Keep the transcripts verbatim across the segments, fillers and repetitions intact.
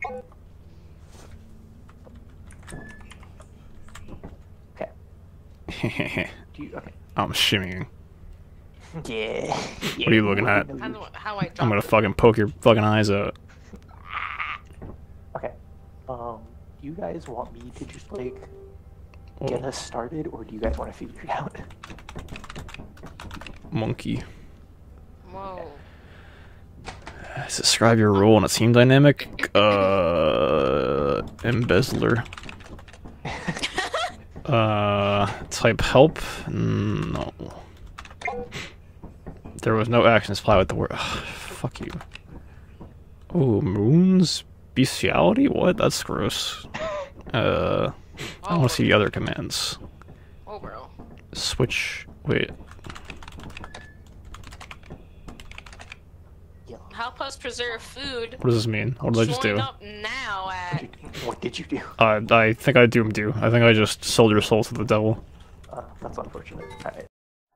Okay. Do you, okay. I'm shimmying. Yeah. yeah. What are you looking at? I don't know how I I'm gonna it. fucking poke your fucking eyes out. Okay. Um, do you guys want me to just like Whoa. get us started, or do you guys want to figure it out? Monkey. Whoa. Describe your role in a team dynamic. Uh, embezzler. uh, type help. No. There was no action supply with the word. Ugh, fuck you. Oh, moons? Bestiality? What? That's gross. Uh, I want to see the other commands. Oh, bro. Switch. Wait. Help us preserve food. What does this mean? What did I just do? Join up now at... What did you do? Uh, I think I doomed you. I think I just sold your soul to the devil. Uh, that's unfortunate. Alright.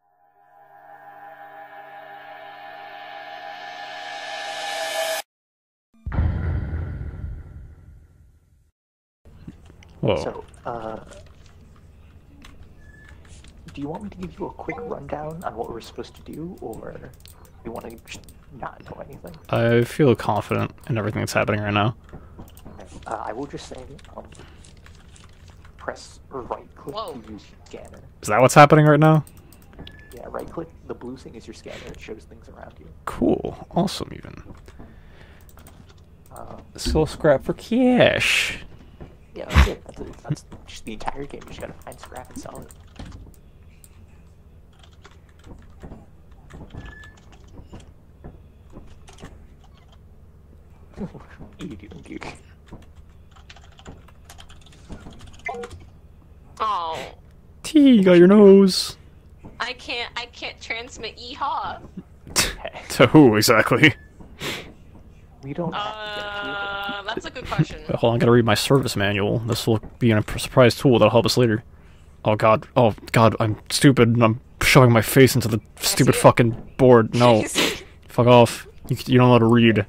Whoa. So, uh... do you want me to give you a quick rundown on what we're supposed to do, or do you want to just not know anything? I feel confident in everything that's happening right now. Okay. Uh, I will just say, um, press right click Whoa. to use scanner. Is that what's happening right now? Yeah, right click, the blue thing is your scanner, it shows things around you. Cool. Awesome, even. Um, Soul scrap for cash. yeah, that's it. That's, it. That's just the entire game. You just gotta find scrap and sell it. What are you doing, Duke? Oh. T, you got your nose. I can't, I can't transmit yeehaw. To who, exactly? We don't have Uh, that's a good question. Hold on, I gotta read my service manual. This will be a surprise tool that'll help us later. Oh god, oh god, I'm stupid and I'm shoving my face into the stupid see it. fucking board. No. Fuck off. You, you don't know how to read.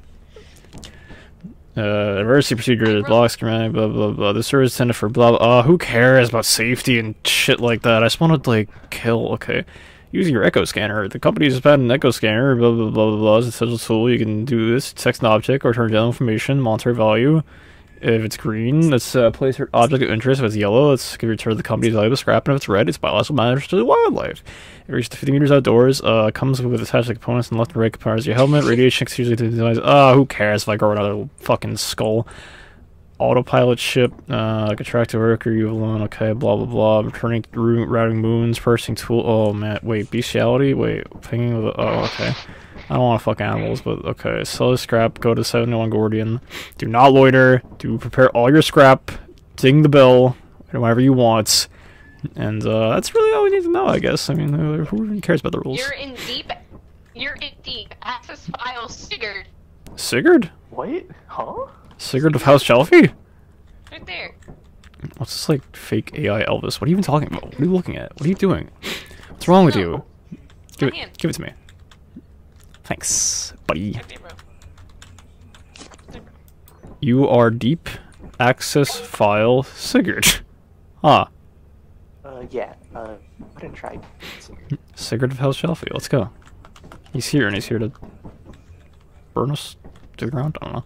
Uh, emergency procedure, block schematic, blah blah blah. The service intended for blah blah. Uh, who cares about safety and shit like that? I just want to, like, kill. Okay. Using your echo scanner. The company has had an echo scanner, blah blah blah blah blah. It's a essential tool. You can do this. Text an object or return general information, monitor value. If it's green, let's uh, place your object of interest. If it's yellow, let's give return the company's valuable scrap. And if it's red, it's biological matters to the wildlife. It reaches fifty meters outdoors. Uh, comes with attached components and left and right components. Your helmet, radiation usually to the Ah, uh, who cares if I grow another fucking skull? Autopilot ship, uh, contracted worker, you alone. Okay, blah blah blah. Returning, routing moons, pursing tool. Oh man, wait, bestiality. Wait, pinging with. Oh, okay. I don't want to fuck animals, but okay. Sell the scrap, go to seven oh one Gordian. Do not loiter. Do prepare all your scrap. Ding the bell whenever you want. And uh, that's really all we need to know, I guess. I mean, uh, who even cares about the rules? You're in deep, you're in deep. Access file Sigurd. Sigurd? What? Huh? Sigurd of House Shelfie? Right there. What's this, like, fake A I Elvis? What are you even talking about? What are you looking at? What are you doing? What's wrong with you? Give My it, hand. give it to me. Thanks, buddy. Right there, bro. There, bro. You are deep access file Sigurd. Huh. Uh, yeah, uh, I didn't try. Sigurd of House Shelfie, let's go. He's here and he's here to burn us to the ground? I don't know.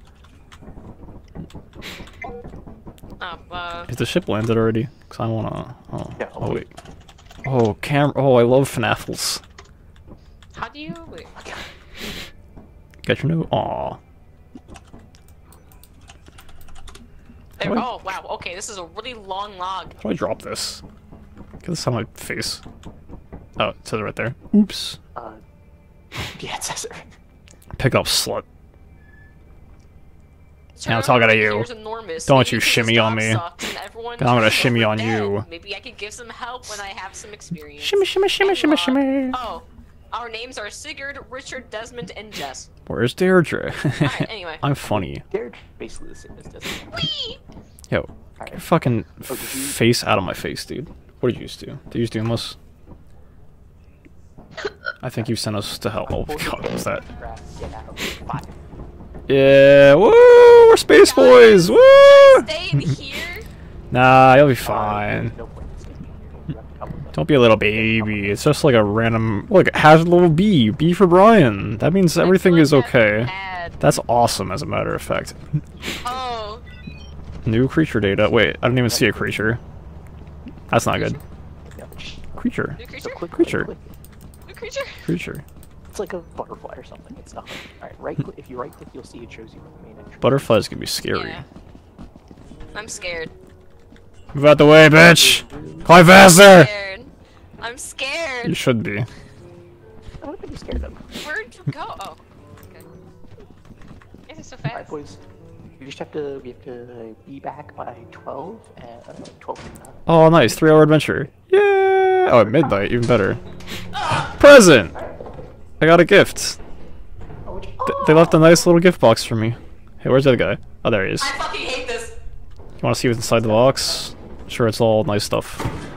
Oh, uh, Is the ship landed already? Because I wanna... Oh, Yeah, oh wait. Oh, cam... Oh, I love FNAFs. how do you... Wait. Got your new... Aw. There, What? oh, wow, okay, this is a really long log. How do I drop this? Get this on my face. Oh, it says it right there. Oops. Uh, yeah, it says it. Pick up, slut. Turn Now it's all got to you. here's enormous. Don't Maybe you this shimmy job on me. sucks and everyone I'm gonna turns shimmy over on dead. you. Maybe I could give some help when I have some experience. Shimmy, shimmy, shimmy, shimmy, And, uh, shimmy. Oh, our names are Sigurd, Richard, Desmond, and Jess. Where's Deirdre? Alright, anyway. I'm funny. They're basically the same as this. Whee! Yo, Alright. get your fucking Oh, did you- face out of my face, dude. What did you just do? Did you just do this? I think you sent us to hell. Oh god, what was that? Get out. Fine. Yeah, woo! more space boys! Woo! Stay in here. Nah, you'll be fine. No point in staying here. You have to come with us. Don't be a little baby. It's just like a random. Look, it has a little B. B for Brian. That means everything is okay. That's awesome, as a matter of fact. Oh. New creature data. Wait, I don't even see a creature. That's not good. Yeah. Creature. New So creature? click, Creature. click, click. New creature? Creature. It's like a butterfly or something. It's nothing. Alright, right click. If you right click, you'll see it shows you the main entrance. Butterflies can be scary. Yeah. I'm scared. Move out the way, bitch! Climb faster! Scared. I'm scared. You should be. I don't think you're scared of them. Where'd you go? Oh. Okay. This is so fast. Alright, boys. We just have to. We have to be back by twelve and uh, twelve. Oh, nice. Three hour adventure. Yeah! Oh, at midnight. Even better. Present! I got a gift. Oh, which, Th they left a nice little gift box for me. Hey, where's the other guy? Oh, there he is. I fucking hate this. You want to see what's inside the box? Sure, it's all nice stuff.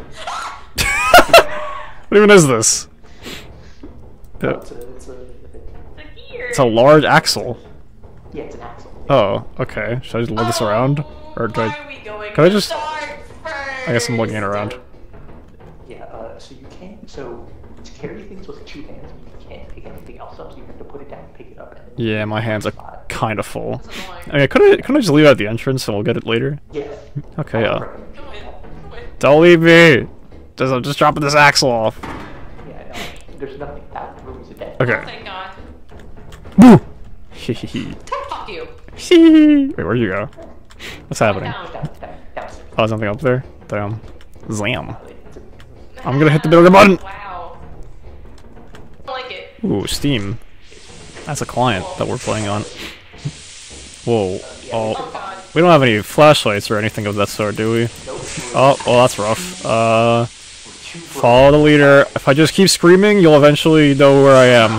What even is this? oh, it's a, it's a, It's a large axle. yeah, it's an axle. Oh, okay. Should I just lug this around? Or do Why I... are we going Can I just- dark I guess I'm lugging it first? around. Yeah, uh, so you can't. So to carry things with two hands, you can't pick anything else up. So you have to put it down, pick it up. And then Yeah, my hands are kind of full. That's annoying. I mean, couldn't I, couldn't I just leave it at the entrance and we'll get it later? Yeah. Okay, I would uh... recommend Come doing in. that. Come in. Don't leave me! Just, I'm just dropping this axle off. Yeah, no, there's nothing. That room is a dead. Okay. Thank God. Boo! Hehehe. Fuck you. Wait, where'd you go? What's happening? Down. Down, down, downstairs. Oh, there's something up there? Damn. Zam. It's a, I'm gonna hit the bigger button! Wow. I like it. Ooh, Steam. That's a client that we're playing on. Whoa. Oh Oh. God. We don't have any flashlights or anything of that sort, do we? nope. Oh, well, that's rough. Uh, follow the leader. If I just keep screaming, you'll eventually know where I am.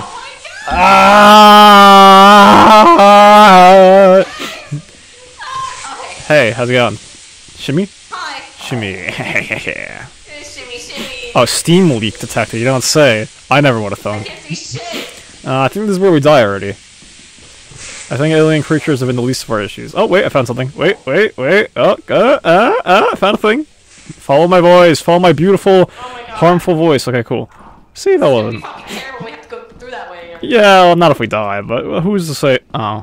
Ah! Okay. Hey, how's it going? Shimmy? Hi. Shimmy. Uh, Shimmy, shimmy. Oh, steam leak detected. You don't say. I never would have I thought. can't see shit. Uh, I think this is where we die already. I think alien creatures have been the least of our issues. Oh, wait, I found something. Wait, wait, wait. Oh, uh, uh, uh, I found a thing. Follow my voice. Follow my beautiful, Oh my God. harmful voice. Okay, cool. See, that We wasn't. fucking care when we have to go through that way. again. Yeah, well, not if we die, but who's to say? Oh.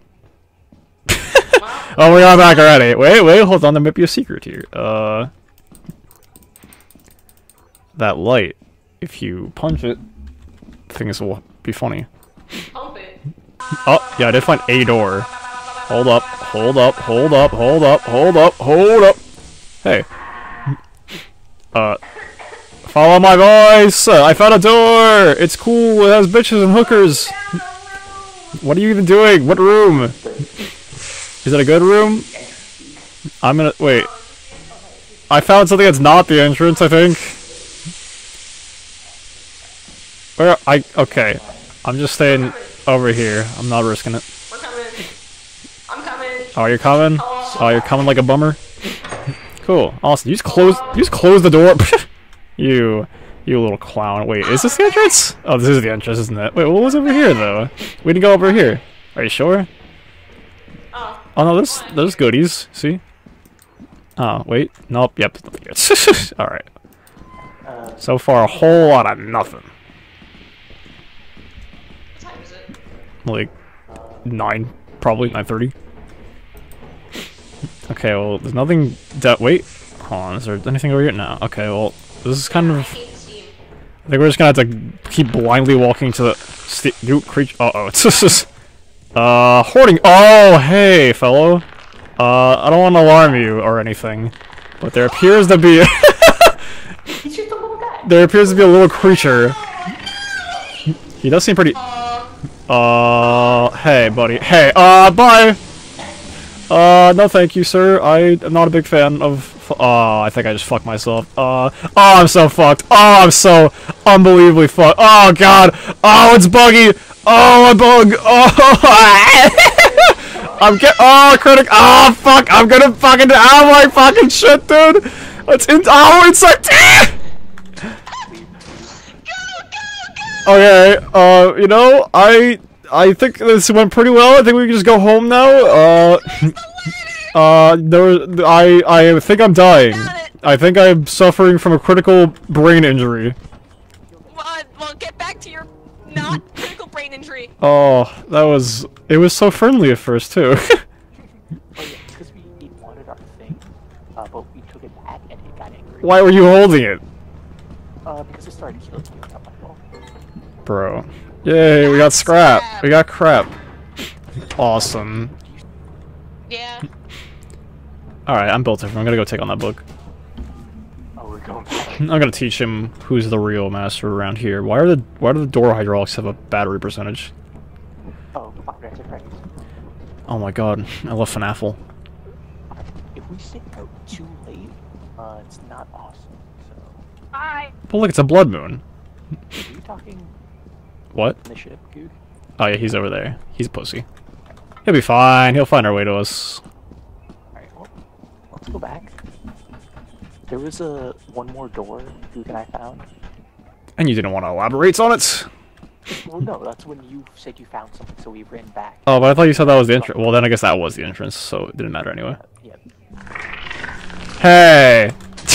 Wow. Oh, we are back already. Wait, wait, hold on. There might be a secret here. Uh. That light, if you punch it, things will be funny. Pump it. Oh, yeah, I did find a door. Hold up, hold up, hold up, hold up, hold up, hold up. Hey. Uh. Follow my voice! Uh, I found a door! It's cool, it has bitches and hookers! What are you even doing? What room? Is it a good room? I'm gonna- wait. I found something that's not the entrance, I think. Where- I- okay. I'm just staying over here. I'm not risking it. We're coming. I'm coming. Oh, you're coming? Oh, you're coming like a bummer? Cool. Awesome. You just close- you just close the door. You, you little clown. Wait, is this the entrance? Oh, this is the entrance, isn't it? Wait, what was over here, though? We didn't go over here. Are you sure? Oh. Oh, no, there's, there's goodies. See? Oh, wait. Nope. Yep. Alright. Uh, So far, a whole lot of nothing. What time is it? Like, nine. Probably. nine thirty. Okay, well, there's nothing that- wait. Hold on, is there anything over here? No. Okay, well, this is kind I of- hate the steam. I think we're just gonna have to keep blindly walking to the st new creature. Uh oh, it's just uh hoarding. Oh, hey, fellow. Uh, I don't want to alarm you or anything, but there appears to be he's just a little guy. there appears to be a little creature. He does seem pretty. Uh, hey, buddy. Hey, uh, bye. Uh, no, thank you, sir. I am not a big fan of. Oh, I think I just fucked myself. Uh, oh, I'm so fucked. Oh, I'm so unbelievably fucked. Oh, God. Oh, it's buggy. Oh, a bug. Oh, I'm get. Oh, critic. Oh, fuck. I'm gonna fucking. Oh, my fucking shit, dude. It's in. Oh, it's like. Okay. Uh, you know, I. I think this went pretty well. I think we can just go home now. Uh, uh, there. I I think I'm dying. I think I'm suffering from a critical brain injury. Well, well, get back to your not critical brain injury. Oh, that was. It was so friendly at first too. Oh yeah, because we, we wanted our thing, uh, but we took it back and it got angry. Why were you holding it, Uh, because it started killing you. Not my fault. bro? Yay, we got scrap. We got crap. Awesome. Yeah. Alright, I'm built different. I'm gonna go take on that book. Oh, we're going back. I'm gonna teach him who's the real master around here. Why are the why do the door hydraulics have a battery percentage? Oh, fuck, that's right. Oh my god, I love FNAFL. If we sit out too late, uh, it's not awesome. So, Bye. But look, it's a blood moon. are you talking What? in the ship, dude? Oh yeah, he's over there. He's a pussy. He'll be fine. He'll find our way to us. Alright, well, let's go back. There was a one more door, Duke and I found. And you didn't want to elaborate on it? Well, no, that's when you said you found something, so we ran back. Oh, but I thought you said that was the entrance. Well, then I guess that was the entrance, so it didn't matter anyway. Uh, yeah. Hey!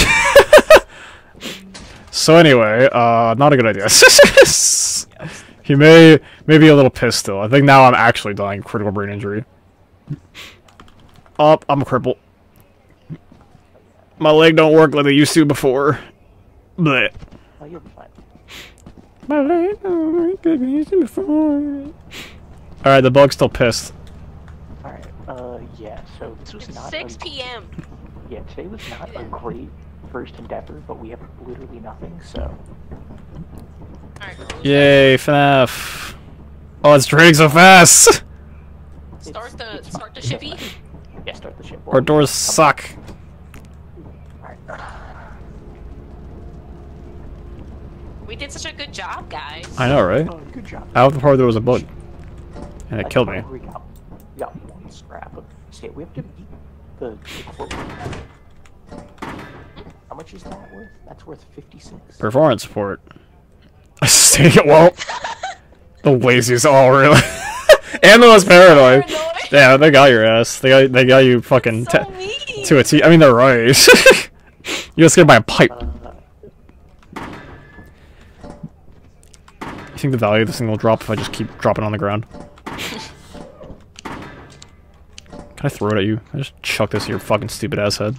So anyway, uh, not a good idea. He may, may be a little pissed still. I think now I'm actually dying of critical brain injury. Up, I'm a cripple. My leg don't work like they used to before. Blech. Oh, you'll be fine. My leg don't work like they used to before. Alright, the bug's still pissed. Alright, uh, yeah, so this was It's not six a, P M yeah, today was not a great first endeavor, but we have literally nothing, so. Alright. Yay, FNAF. Oh, it's draining so fast! Start It's- the it's start the fine, shippy. it's fine. Yeah, start the ship. Our doors suck. Alright. We did such a good job, guys. I know, right? Oh, good job. Out the part there was a bug. And it I killed me. thought We got, we got one scrap. See, we have to beat the, the quote. How much is that worth? That's worth fifty-six. Performance support. Staying it well. The laziest. Oh, really? And the most paranoid. Paranoid. Yeah, they got your ass. They got they got you fucking So te- mean. to a T. I mean, they're right. You got scared by a pipe. Uh, You think the value of this thing will drop if I just keep dropping on the ground? Can I throw it at you? I just chuck this at your fucking stupid ass head.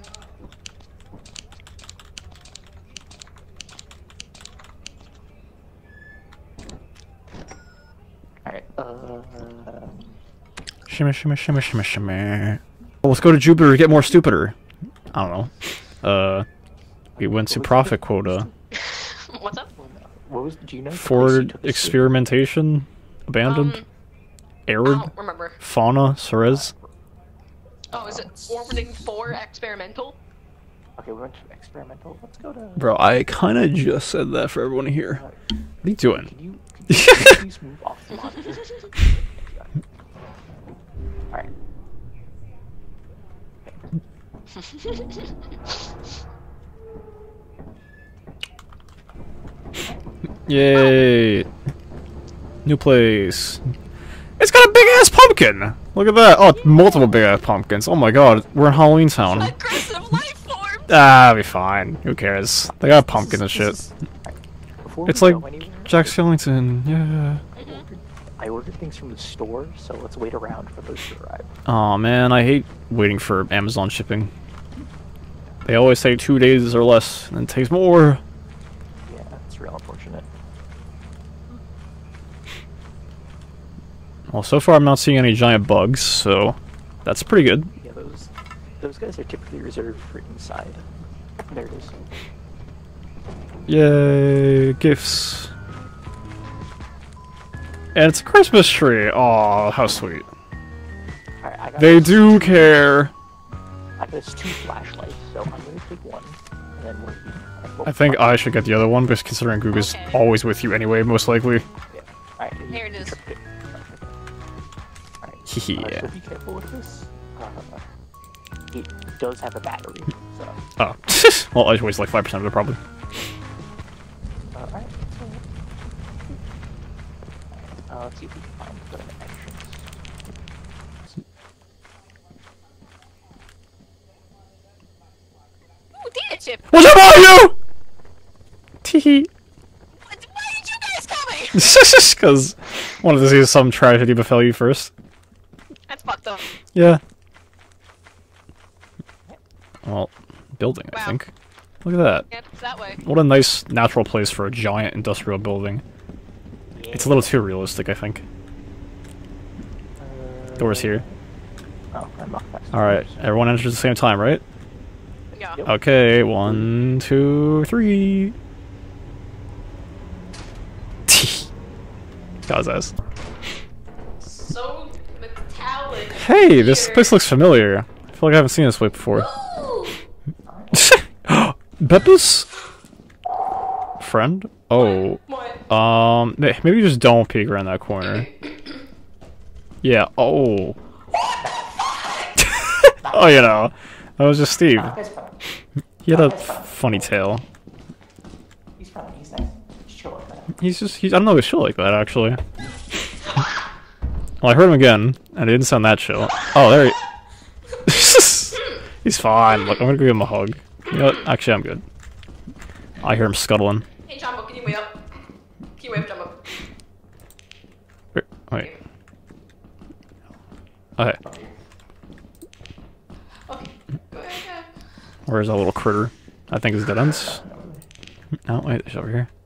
Alright, uh. Shimmy, shimmy, shimmy, shimmy, shimmy. Well, let's go to Jupiter to get more stupider. I don't know. Uh, we went to profit quota. What's up? What was, do you know? the place you Forward took us to? experimentation? Abandoned? Um, I Arid? don't remember. Fauna? Ceres? Oh, is it orbiting four experimental? Okay, we went to experimental. Let's go to. Bro, I kinda just said that for everyone to hear. Uh, What are you doing? Can you, can you please move off the monitor? Alright. Yay! New place. It's got a big ass pumpkin! Look at that! Oh, multiple big ass pumpkins. Oh my god, we're in Halloween Town. Aggressive life form. Ah, it'll be fine. Who cares? They got pumpkins and shit. Before It's we like go anywhere, Jack Skellington, yeah. I ordered things from the store, so let's wait around for those to arrive. Aw man, I hate waiting for Amazon shipping. They always say two days or less, and it takes more. Yeah, it's real unfortunate. Well, so far I'm not seeing any giant bugs, so that's pretty good. Yeah, those those guys are typically reserved for inside. There it is. Yay, gifts. And it's a Christmas tree. Aw, how sweet. Alright, I got They us- do care. I got us two flashlights, so I'm gonna take one, and then we'll be. I think I should get the other one, because considering Goog is Okay. always with you anyway, most likely. Yeah. Alright, you- Here it you is. tripped it. Alright. Yeah. Uh, so be careful with this. Uh, it does have a battery, so. Oh. Well, I waste like five percent of it, probably. Uh, alright, so. Uh, let's see if we can find the entrance. Ooh, data chip! What's up, all you? Teehee. What, why did you guys coming? Because wanted to see if some tragedy befell you first. That's fucked up. Yeah. Well, building, I Wow. think. Look at that. Yeah, it's that way. What a nice natural place for a giant industrial building. Yeah. It's a little too realistic, I think. Uh, Doors here. Oh, unlock that. Alright, everyone enters at the same time, right? Yeah. Yep. Okay, one, two, three. God's ass. So metallic. Hey, this here. place looks familiar. I feel like I haven't seen this way before. Ooh. Beppa's friend? Oh. What? Um, may- maybe just don't peek around that corner. Yeah, oh. Oh, you know. That was just Steve. Oh, that's fine. He had a f- funny tail. He's fine. He's nice. He's chill like that. He's just, he's, I don't know, he's chill like that, actually. Well, I heard him again, and it didn't sound that chill. Oh, there he... He's fine. Look, I'm gonna give him a hug. You know what? Actually, I'm good. I hear him scuttling. Hey, Jumbo, can you wait up? Can you wait up, Jumbo? Wait. Wait. Okay. Okay, go ahead. Where's that little critter? I think it's dead ends. No, wait, he's over here.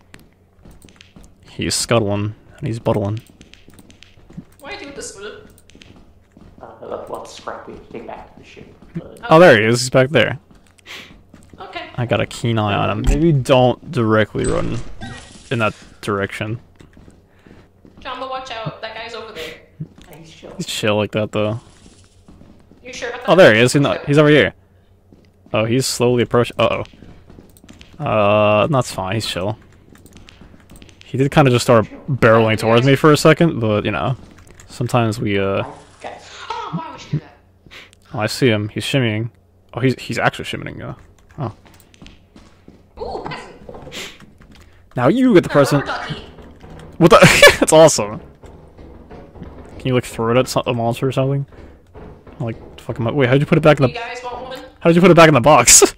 He's scuttling, and he's buttling. What do I do with this food? Uh, let, let's scrap we take back to the ship. But, Oh, there he is. He's back there. Okay. I got a keen eye on him. Maybe don't directly run in that direction. Jumbo, watch out. That guy's over there. yeah, he's chill. He's chill like that, though. You sure about that? Oh, there he is. He's, not, he's over here. Oh, he's slowly approaching. Uh oh. Uh, that's fine. He's chill. He did kind of just start barreling towards me for a second, but you know, sometimes we uh. Guys, Oh, why would you do that? Oh, I see him. He's shimmying. Oh, he's he's actually shimmying. Uh. Oh. Ooh, present. Now you get the A present. rubber ducky. What the? That's awesome. Can you like throw it at some, a monster or something? Like fuck him up. Wait, how'd you put it back in You the? guys want one? How did you put it back in the box?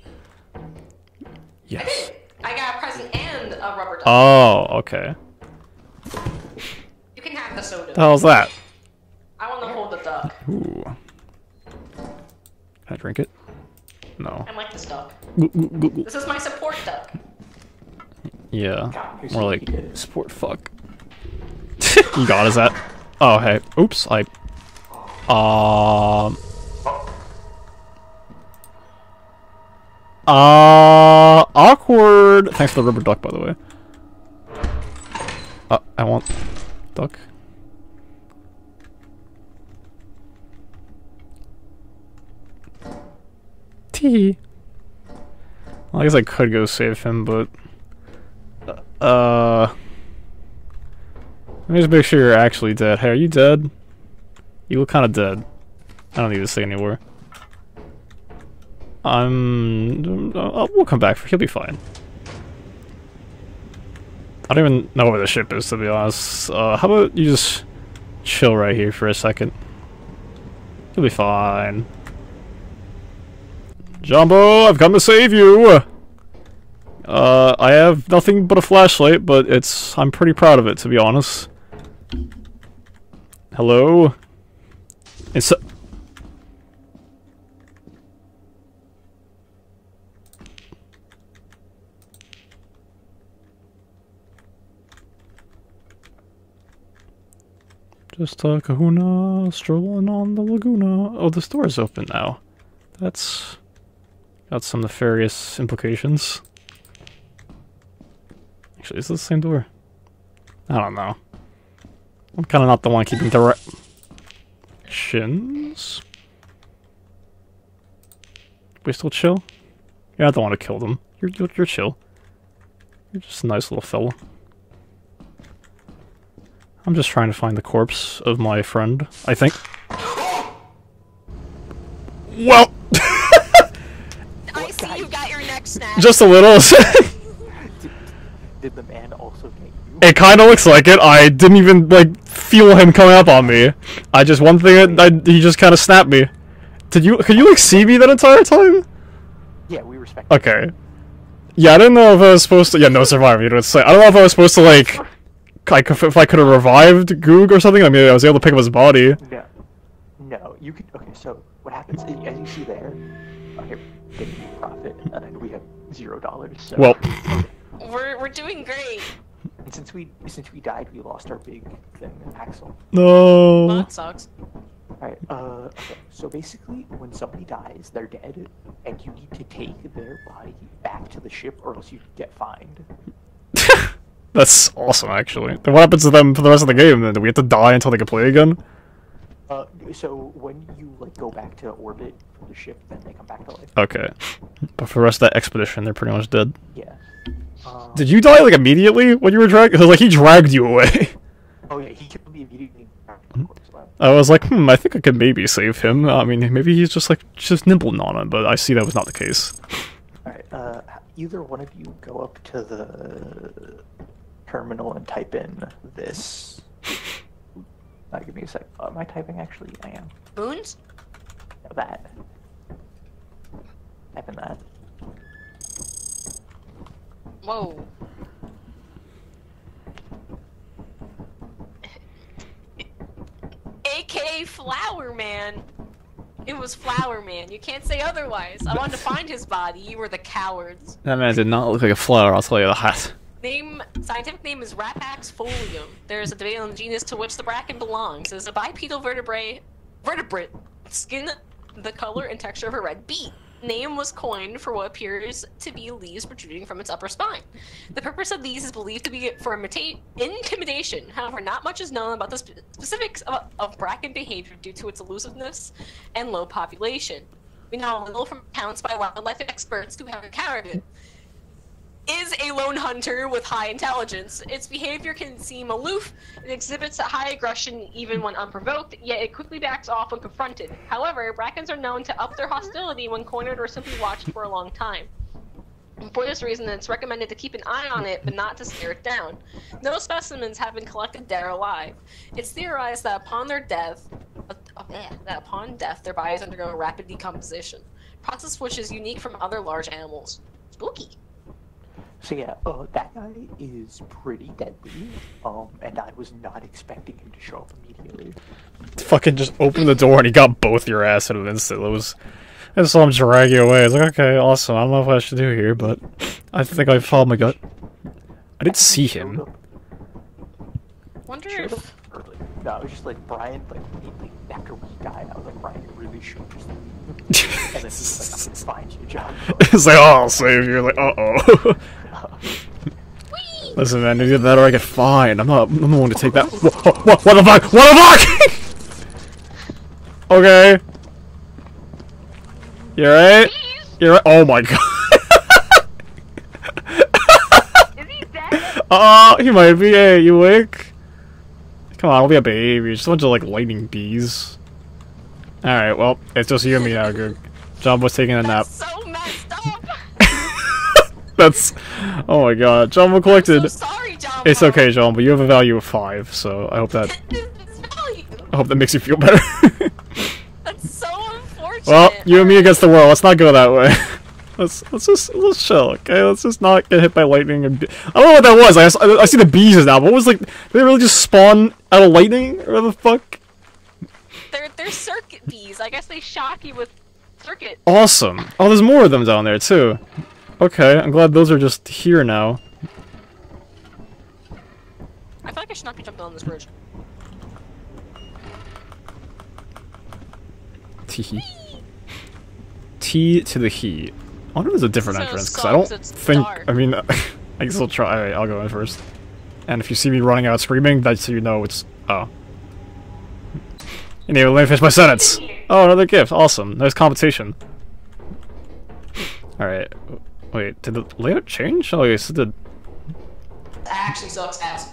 Yes. I got a present and a rubber ducky. Oh, okay. You can have the soda. The hell's that? I want to hold the duck. Ooh. Can I drink it? No. I like this duck. Goo, goo, goo, goo. This is my support duck. Yeah. God, here's More what like he did. sport fuck. You got is that? Oh hey. Oops. I. Um. Uh. Awkward. Thanks for the rubber duck, by the way. Uh, I want duck. Tee. Well, I guess I could go save him, but uh, let me just make sure you're actually dead. Hey, are you dead? You look kind of dead. I don't need this thing anymore. I'm. Uh, we'll come back. He'll be fine. I don't even know where the ship is, to be honest. Uh, how about you just chill right here for a second? You'll be fine. Jumbo, I've come to save you! Uh, I have nothing but a flashlight, but it's... I'm pretty proud of it, to be honest. Hello? It's... Just a kahuna, strolling on the laguna. Oh, the store is open now. That's... got some nefarious implications. Actually, is this the same door? I don't know. I'm kind of not the one keeping directions. We still chill? You're not the one who killed him. You're, you're, you're chill. You're just a nice little fella. I'm just trying to find the corpse of my friend, I think. Well! I see you got your neck snapped. Just a little. did, did the man also get you? It kind of looks like it. I didn't even, like, feel him coming up on me. I just, one thing, I, he just kind of snapped me. Did you, could you, like, see me that entire time? Yeah, we respect. Okay. Yeah, I didn't know if I was supposed to, yeah, no survivor, you know what to say. I don't know if I was supposed to, like, I could, if I could have revived Goog or something. I mean, I was able to pick up his body. No. No, you could, okay, so what happens, is, as you see there, okay, getting profit, and we have zero dollars, so. Well. We're we're doing great. And since we since we died, we lost our big thing, Axel. No. Well, that sucks. Alright, uh, okay, so basically, when somebody dies, they're dead, and you need to take their body back to the ship, or else you get fined. That's awesome, actually. Then what happens to them for the rest of the game, then? Do we have to die until they can play again? Uh, so when you, like, go back to orbit from the ship, then they come back to life. Okay. But for the rest of that expedition, they're pretty much dead. Yeah. Um, Did you die, like, immediately when you were dragged? Because, like, he dragged you away. Oh yeah, he killed me immediately. I was like, hmm, I think I could maybe save him. I mean, maybe he's just, like, just nibbling on him, but I see that was not the case. Alright, uh, either one of you go up to the terminal and type in this. Uh, give me a sec. Uh, am I typing actually? I am. Boons? No, that. Type in that. Whoa. A K A Flower Man. It was Flower Man. You can't say otherwise. I wanted to find his body. You were the cowards. That man did not look like a flower, I'll tell you that. Name, scientific name is Rapax folium. There is a debate on the genus to which the bracken belongs. It is a bipedal vertebrate, vertebrate, skin the color and texture of a red beet. Name was coined for what appears to be leaves protruding from its upper spine. The purpose of these is believed to be for imita intimidation. However, not much is known about the spe specifics of, of bracken behavior due to its elusiveness and low population. We know little from accounts by wildlife experts who have encountered it. Is a lone hunter with high intelligence. Its behavior can seem aloof and exhibits a high aggression even when unprovoked, yet it quickly backs off when confronted. However, brackens are known to up their hostility when cornered or simply watched for a long time. And for this reason, it's recommended to keep an eye on it, but not to stare it down. No specimens have been collected dead or alive. It's theorized that upon their death, uh, uh, that upon death, their bodies undergo rapid decomposition, process which is unique from other large animals. Spooky. So yeah, uh, that guy is pretty deadly, um, and I was not expecting him to show up immediately. Fucking just opened the door and he got both your ass in an instant. It was... I just saw him drag you away. I was like, okay, awesome. I don't know what I should do here, but I think I followed my gut. I didn't see him. Wonder Showed if... up early. No, I was just like, Brian, like, he, like, after we died, I was like, Brian, you really should just leave. And then he's like, I'm gonna find you, John. It's like, oh, I'll save you. Like, uh-oh. Listen, man, either that or I get fined. I'm not, I'm not one to take that. What, what, what the fuck? What the fuck? Okay. You alright? You're right. Oh my god. Is he dead? Uh, he might be. Hey, you awake? Come on, I'll be a baby. Just a bunch of, like, lightning bees. Alright, well, it's just you and me now, good. John was taking a nap. That's so messed up! That's... Oh my god. Jumbo collected. I'm so sorry, John. It's okay, John, but you have a value of five, so I hope that... It's value. I hope that makes you feel better. That's so unfortunate. Well, you and me against the world. Let's not go that way. Let's let's just let's chill, okay? Let's just not get hit by lightning. And be I don't know what that was. I, I, I see the bees now. What was like? Did they really just spawn out of lightning, or the fuck? They're they're circuit bees. I guess they shock you with circuit. Awesome. Oh, there's more of them down there too. Okay, I'm glad those are just here now. I feel like I should not be jumping on this bridge. T. T to the he. I wonder if there's a different So entrance, because I don't sucks, it's think... dark. I mean, I can still try. Alright, I'll go in first. And if you see me running out screaming, that's so you know it's... Oh. Anyway, let me finish my sentence. Oh, another gift. Awesome. Nice competition. Alright. Wait, did the layout change? Oh, yes, it did. That actually sucks ass.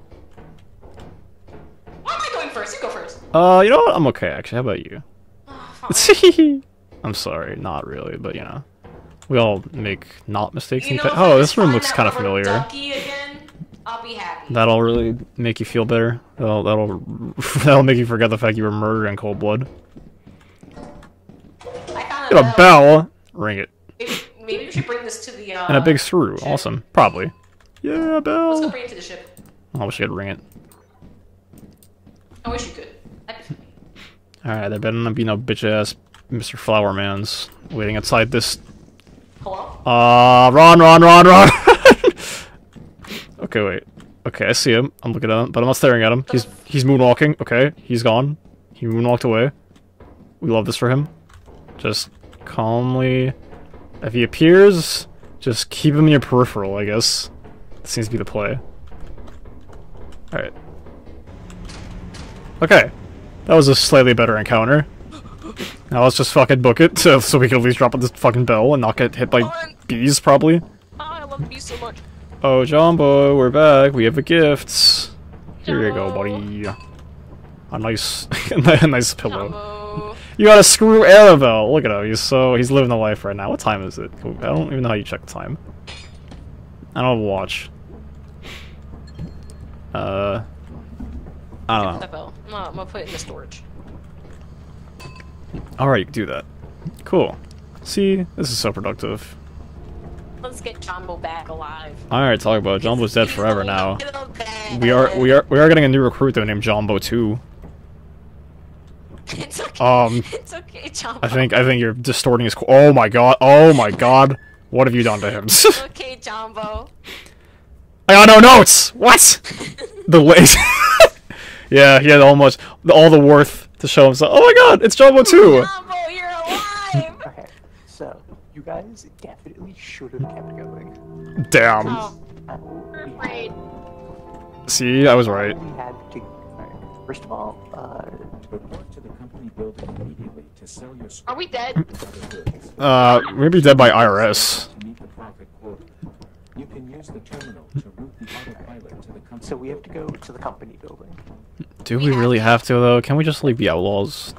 Why am I going first? You go first. Uh, you know what? I'm okay, actually. How about you? Oh, fine. I'm sorry. Not really, but you know. We all make not mistakes You in know, pa- if I Oh, just this room find looks that kind of rubber familiar. ducky again, I'll be happy. That'll really make you feel better. That'll that'll that'll make you forget the fact you were murdered in cold blood. I found Get a bell. Ring it. Maybe, maybe we should bring this to the. Uh, And a big screw. ship. Awesome. Probably. Yeah, Let's go bell. bring it to the ship. I wish I could ring it. I wish you could. That'd be funny. Alright, there better not be no bitch ass Mister Flowermans waiting outside this. Hello? Uh, run, run, run, run! Okay, wait. Okay, I see him. I'm looking at him, but I'm not staring at him. He's he's moonwalking. Okay, he's gone. He moonwalked away. We love this for him. Just calmly. If he appears, just keep him in your peripheral, I guess. That seems to be the play. Alright. Okay. That was a slightly better encounter. Now let's just fucking book it so, so we can at least drop this fucking bell and not get hit by bees, probably. Oh, I love bees so much. Oh, Jumbo, we're back. We have a gift. Here you go, Jumbo. buddy. A nice, a nice pillow. Jumbo. You got a screw Arabelle. Look at him. He's so he's living the life right now. What time is it? I don't even know how you check the time. I don't have a watch. Uh, I don't know. That bell. I'm gonna, I'm gonna put it in the storage. All right, you can do that. Cool. See, this is so productive. Let's get Jumbo back alive. All right, talk about it. Jumbo's dead forever now. Okay. We are we are we are getting a new recruit though named Jumbo too. It's okay. Um, It's okay, Jumbo. I think I think you're distorting his. Oh my god! Oh my god! What have you done to him? It's okay, Jumbo. I got no notes. What? The late. Yeah, he had almost all the worth to show himself. Oh my god! It's Jumbo too. Jumbo, you're alive. Okay, so you guys definitely should have kept going. Damn. Oh, Uh, We're we had- afraid. See, I was right. We had to. Alright, first of all, uh, Report to the company building immediately to sell your Are we dead? goods. Uh, maybe dead by I R S. To meet the profit quota. You can use the terminal to route the autopilot to the company. so we have to go to the company building. Do we really have to though? Can we just like be outlaws?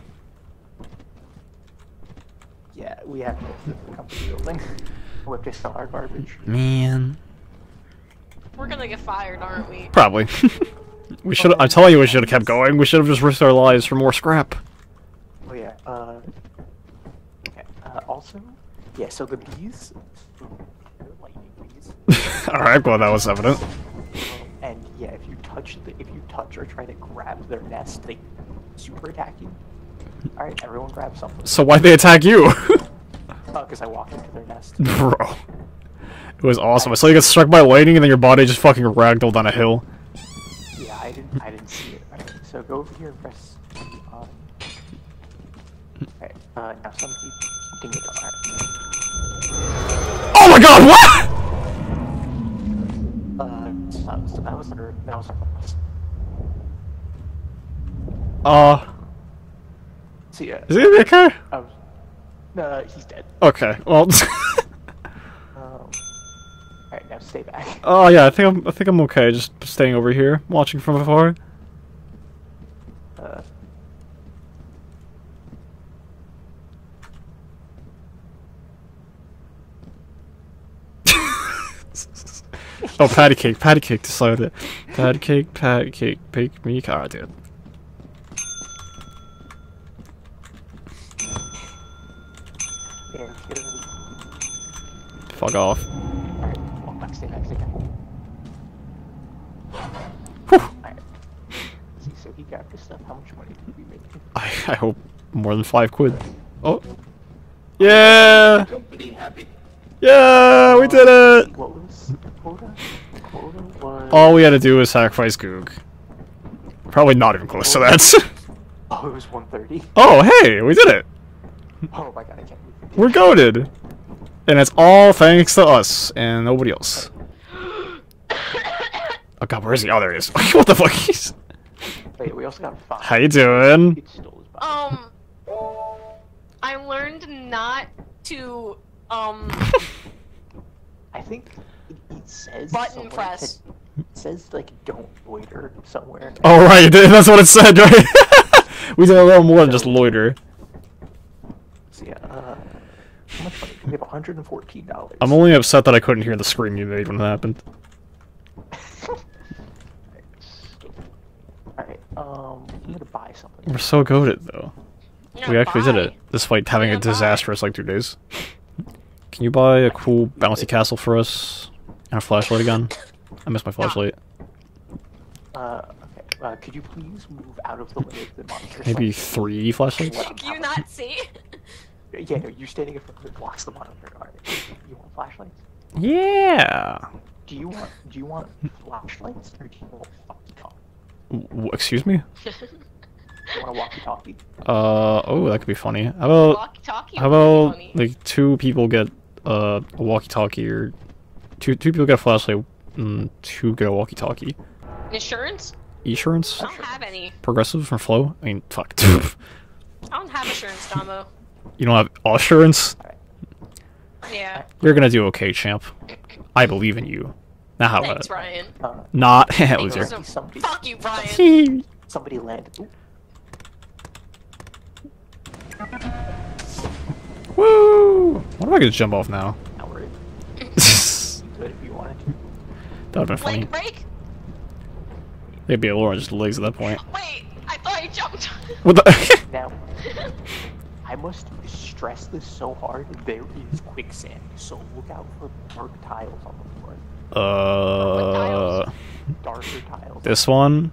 Yeah, we have to go to the company building. We have to sell our garbage. Man. we're gonna get fired, aren't we? Probably. We should. I'm telling you, we should have kept going. We should have just risked our lives for more scrap. Oh yeah. Uh. Okay. Uh, also, yeah. So the bees, they're lightning bees. All right, well that was evident. And yeah, if you touch the, if you touch or try to grab their nest, they super attack you. All right, everyone grab something. So why'd they attack you? Oh, because I walked into their nest. Bro. It was awesome. I saw you get struck by lightning and then your body just fucking ragdolled down a hill. Yeah, I didn't. I didn't see it. Alright, so go over here and press. Um, okay. Uh, now some keep ding it. Alright. Oh my god, what? Uh, so that was that was under that was. Uh, So yeah. is he gonna be okay? I was. Uh, he's dead. Okay, well. Um. Alright, now stay back. Oh yeah, I think I'm. I think I'm okay. Just staying over here, watching from afar. Uh. Oh, patty cake, patty cake decided. Patty cake, patty cake, bake me. Ah, dude. Yeah, get him. Fuck off. Alright, walk back, stay back, stay back. Whew. Alright. See, so he got this stuff. How much money did we make? I, I hope more than five quid. Oh. Yeah! Yeah, we did it! What was the quota? The quota was. All we had to do was sacrifice Goog. Probably not even close to that. Oh, it was one thirty. Oh, hey, we did it! Oh my god, I can't believe it. We're goated! And it's all thanks to us and nobody else. Oh god, where is he? Oh, there he is. What the fuck? He's... Wait, we also got five. How you doing? He stole his body. Um, I learned not to um I think it, it says button somewhere press. that- It says like don't loiter somewhere. Oh right, that's what it said, right? We did a little more than just loiter. So yeah, uh, how much money? We have one hundred and fourteen dollars. I'm only upset that I couldn't hear the scream you made when it happened. Um, I'm gonna buy something. We're so goated though. Yeah, We actually did bye. it, despite having Yeah, a bye. disastrous like two days. Can you buy a cool bouncy castle for us? And a flashlight again? I missed my flashlight. Uh, okay. Uh, could you please move out of the way of the monster? Maybe so- three flashlights? Can you not see? Yeah, no, you're standing in front of it, blocks the monitor. Alright. You want flashlights? Yeah! Do you want do you want flashlights or do you want walkie-talkie? W excuse me? You want a walkie-talkie? Uh, oh, that could be funny. How about, Walkie-talkie how would be about, funny. like, two people get, uh, a walkie-talkie, or two, two people get a flashlight, and two get a walkie-talkie. Insurance? Insurance? I don't have any. Progressive from Flow? I mean, fuck. I don't have insurance, Combo. You don't have assurance? Yeah. You're gonna do okay, champ. I believe in you. Now how Thanks, about Ryan. Uh, not Thanks, loser. so- Somebody- Fuck you, Brian. somebody landed. Ooh, Woo! What if I could jump off now? now we're in. That You could if you wanted to. would've been funny. Leg break? They'd be a little just legs at that point. Wait, I thought I jumped. What the? Now, I must stress this so hard. There is quicksand, so look out for dark tiles on the floor. uh, Darker tiles. this one.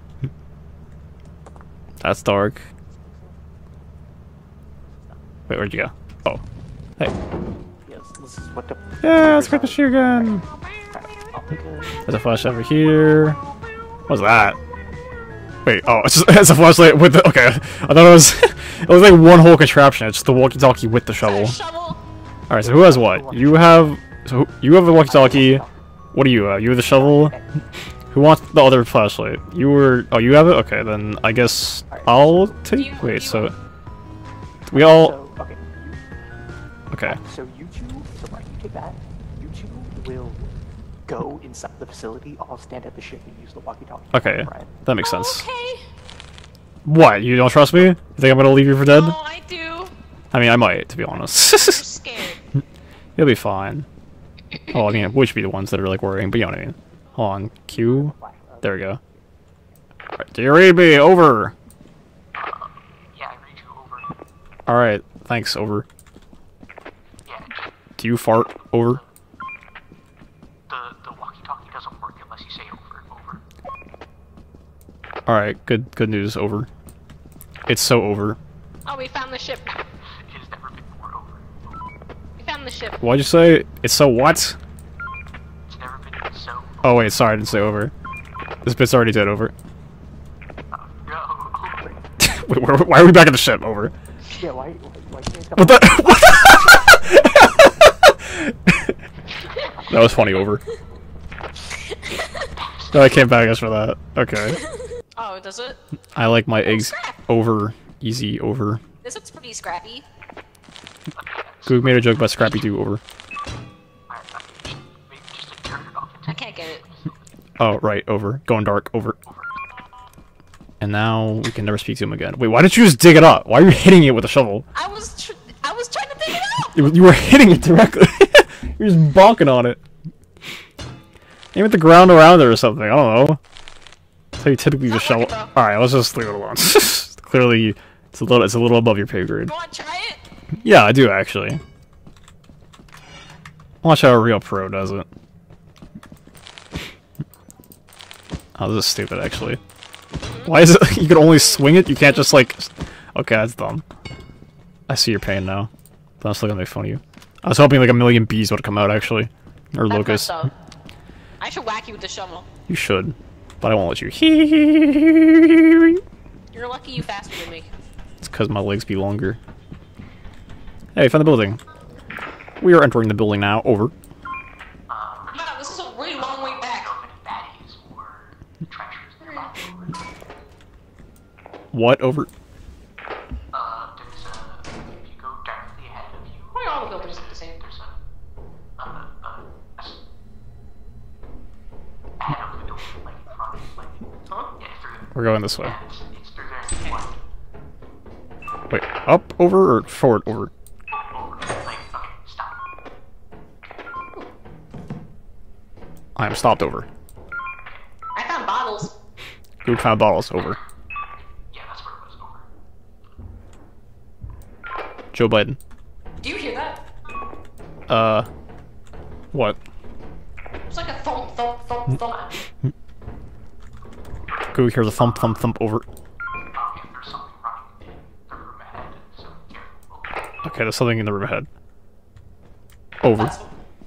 That's dark. Wait, where'd you go? Oh, hey. Yes, this is what the. Yeah, let's get the shoe gun. I'll take a- There's a flash over here. What's that? Wait, oh, it's, just, it's a flashlight with the. Okay, I thought it was. It was like one whole contraption. It's the walkie-talkie with the shovel. Shovel. All right, so who has what? You have. So who- you have the walkie-talkie. What do you have? You have the shovel. Who wants the other flashlight? You were. Oh, you have it. Okay, then I guess I'll take. you- Wait, you- so we all. So, okay. You, Okay. so you two, so Brian, you take that. You two will go inside the facility. I'll stand at the ship and use the walkie-talkie. Okay, Brian. that makes sense. Okay. What? You don't trust me? You think I'm gonna leave you for dead? Oh, I do. I mean, I might, to be honest. I'm scared. You'll be fine. Oh, I mean, we should be the ones that are like worrying, but you know what I mean. Hold on, Q. There we go. Alright, do you read me? Over. Yeah, I read you over. Alright, thanks, over. Yeah, Do you fart? Over. the the walkie-talkie doesn't work unless you say over. Over. Alright, good good news, over. It's so over. Oh, we found the ship. It has never been more over. We found the ship. Why'd you say it's so what? It's never been so. Oh wait, sorry, I didn't say over. This bit's already dead, over. No. Wait, why why are we back at the ship? Over. Yeah, why? Why, why can't What the? What the? That was funny, over. No, I came back as for that. Okay. Oh, does it? I like my eggs scrap. over. Easy, over. This looks pretty scrappy. Goog made a joke about Scrappy Doo, over. I can't get it. Oh, right, over. Going dark, over. And now we can never speak to him again. Wait, why didn't you just dig it up? Why are you hitting it with a shovel? I was tr I was trying to dig it up. You, you were hitting it directly. You're just bonking on it. Aim at the ground around it or something. I don't know. That's how you typically Not just shovel. working, All right, let's just leave it alone. Clearly, it's a little. It's a little above your pay grade. You want to try it? Yeah, I do actually. Watch how a real pro does it. Oh, this is stupid, actually. Why is it you can only swing it? You can't just, like... Okay, that's dumb. I see your pain now. That's still gonna make fun of you. I was hoping, like, a million bees would come out, actually. Or That's locusts. messed up. I should whack you with the shovel. You should. But I won't let you. You're lucky you faster than me. It's because my legs be longer. Hey, found the building. We are entering the building now. Over. Wow, this is a really long way back. What? Over? Uh, there's a. If you go directly ahead of you. Why are all the buildings look the same? There's a. Uh, uh, a s- ahead of the building, like in front, like. Huh? Yeah, through. We're going this way. Yeah, it's, it's through there. Like, Wait, up, over, or forward, over? over. Like, okay, stop. I am stopped over. I found bottles. Who found bottles? Over. Joe Biden. Do you hear that? Uh, what? It's like a thump, thump, thump, thump. Go hear the thump, thump, thump over. Okay, there's something in the room ahead. Over. That's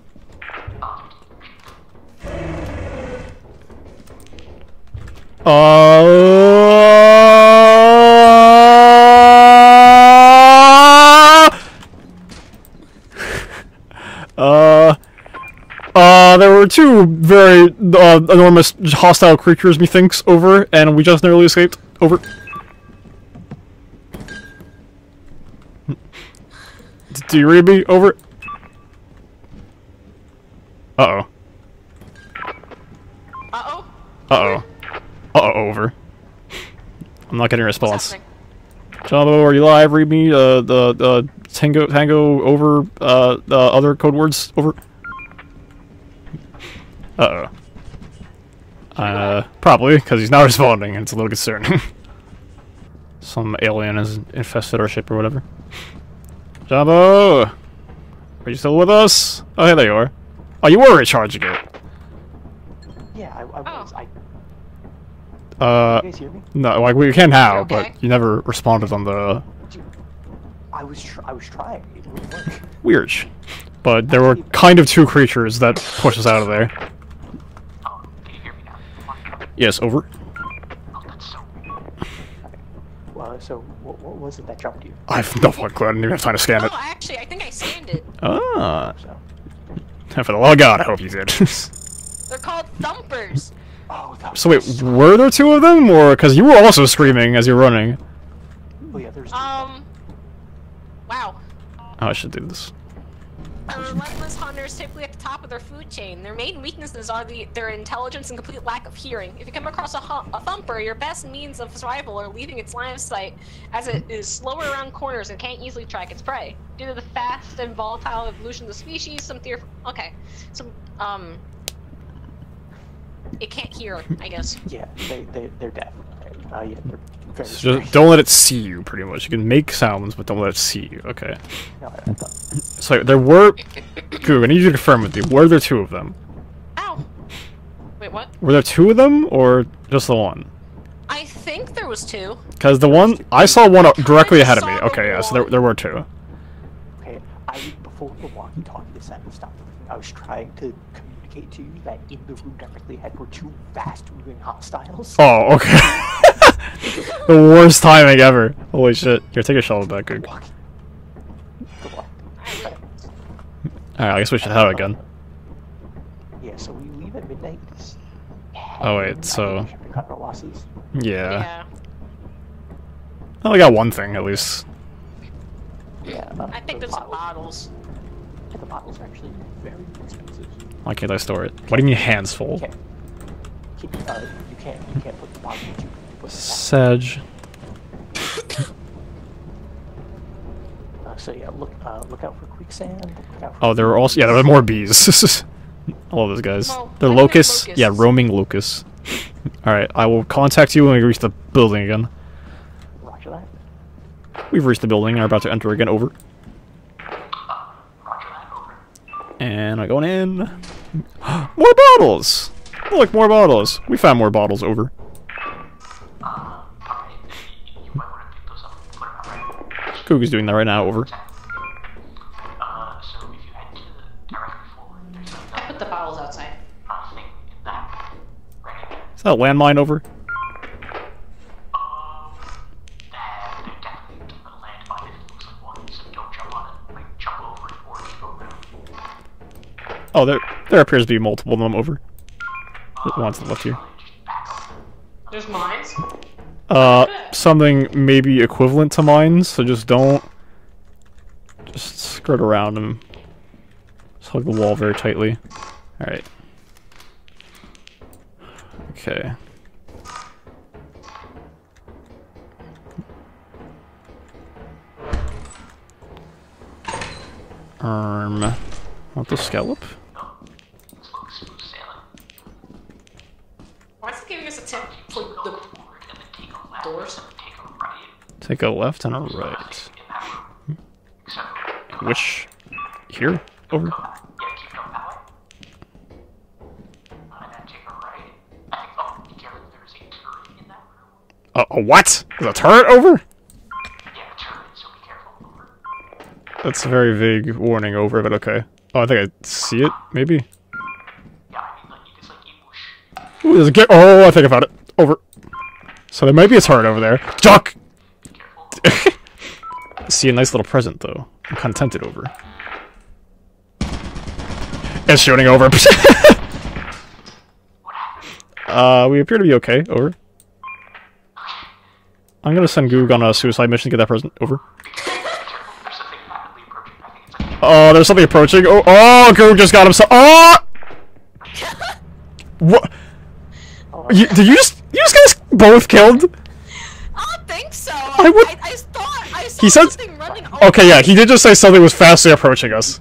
Uh, uh, uh, there were two very uh, enormous hostile creatures, methinks, over, and we just narrowly escaped. Over. Do you read me? Over. Uh-oh. Uh-oh. Uh-oh. Uh-oh, over. I'm not getting a What's response. happening? Jumbo, are you live? Read me, uh, the, the, Tango, Tango, over, uh, the other code words, over. Uh-oh. Uh, probably, because he's not responding, and it's a little concerning. Some alien has infested our ship or whatever. Jumbo! Are you still with us? Oh, hey, there you are. Oh, you were recharging it. Yeah, I, I was. I, Uh, you guys hear me? no, like, we can now, Okay. but you never responded on the... Dude, I was. Tr I was trying. It wouldn't work. Weird. But there were kind of two creatures that pushed us out of there. Oh, can you hear me now? Yes, over. Oh, that's so weird. Okay. Well, so what, what was it that jumped you? I have no fucking clue. I didn't even have time to scan Oh, it. actually, I think I scanned it. Ah. So. For the love of God, I hope you did. They're called thumpers. Oh, that So wait, was were there two of them? Or, because you were also screaming as you were running. Oh, yeah, there's. Um. Wow. Oh, I should do this. The relentless hunters typically at the top of their food chain. Their main weaknesses are the, their intelligence and complete lack of hearing. If you come across a, hu a thumper, your best means of survival are leaving its line of sight, as it is slower around corners and can't easily track its prey. Due to the fast and volatile evolution of the species, some theory. Okay, some um, it can't hear, I guess. Yeah, they they they're deaf. Uh, yeah, they're very. So strange. just don't let it see you, pretty much. You can make sounds, but don't let it see you. Okay. No, I, I thought. So there were... Goo, I need you to confirm with me. Were there two of them? Ow! Wait, what? Were there two of them, or just the one? I think there was two. Because the one... I saw one directly I ahead of me. saw the Okay, yeah, so there, one. there were two. Okay, I before the walkie-talkie decided to stop working, I was trying to communicate to you that in the room directly ahead were two fast-moving hostiles. Oh, okay. The worst timing ever. Holy shit. Here, take a shovel back, Goog. Walkie. The walkie. Alright, I guess we should have it again. Yeah, so we leave at midnight. It's- Oh, wait, I think so- we should cut our losses. Yeah. Yeah. Oh, we got one thing, at least. Yeah, uh, I think the there's some bottles. bottles. Yeah, the bottles are actually very expensive. Why can't I store it? What do you mean hands full? You can't. Keep, uh, you can't. You can't put the bottle. You can put the Sedge. Uh, so yeah, look. Uh, look out for quicksand. Look out for Oh, there were also... Yeah, there were more bees. I love those guys. Well, They're I think they're locusts. Yeah, locusts. roaming locusts. Alright, I will contact you when we reach the building again. Roger that. We've reached the building and are about to enter again. Over. And I'm going in. More bottles! Look, more bottles. We found more bottles. Over. Goog is doing that right now. Over. I put the bottles outside. Is that a landmine? Over. Oh, there there appears to be multiple of them. Over. There's one to the left here. There's mines. Uh, something maybe equivalent to mine, so just don't... Just skirt around them. Just hug the wall very tightly. Alright. Okay. Um... Want the scallop? Why is it giving us a tip for the doors? Take a left and a right. Which? Here? Over? Yeah, keep going that way. And then take a right. I think, oh, be careful, there's a turret in that room. Uh, a what? Is a turret over? Yeah, a turret, so be careful. Over. That's a very vague warning over, but okay. Oh, I think I see it, maybe? Yeah, I mean, like, you just, like, ambush. Ooh, there's a ga- oh, I think I found it. Over. So there might be a turret over there. Duck! See a nice little present, though. I'm kind of tempted over. It's shooting over. uh, we appear to be okay. Over. I'm gonna send Goog on a suicide mission to get that present. Over. Oh, there's something approaching. Oh, oh, Goog just got himself. Oh! What? You, did you just you just guys both killed? I don't think so. I would- I, I thought I saw He said- something running over. Okay, yeah, he did just say something was fastly approaching us.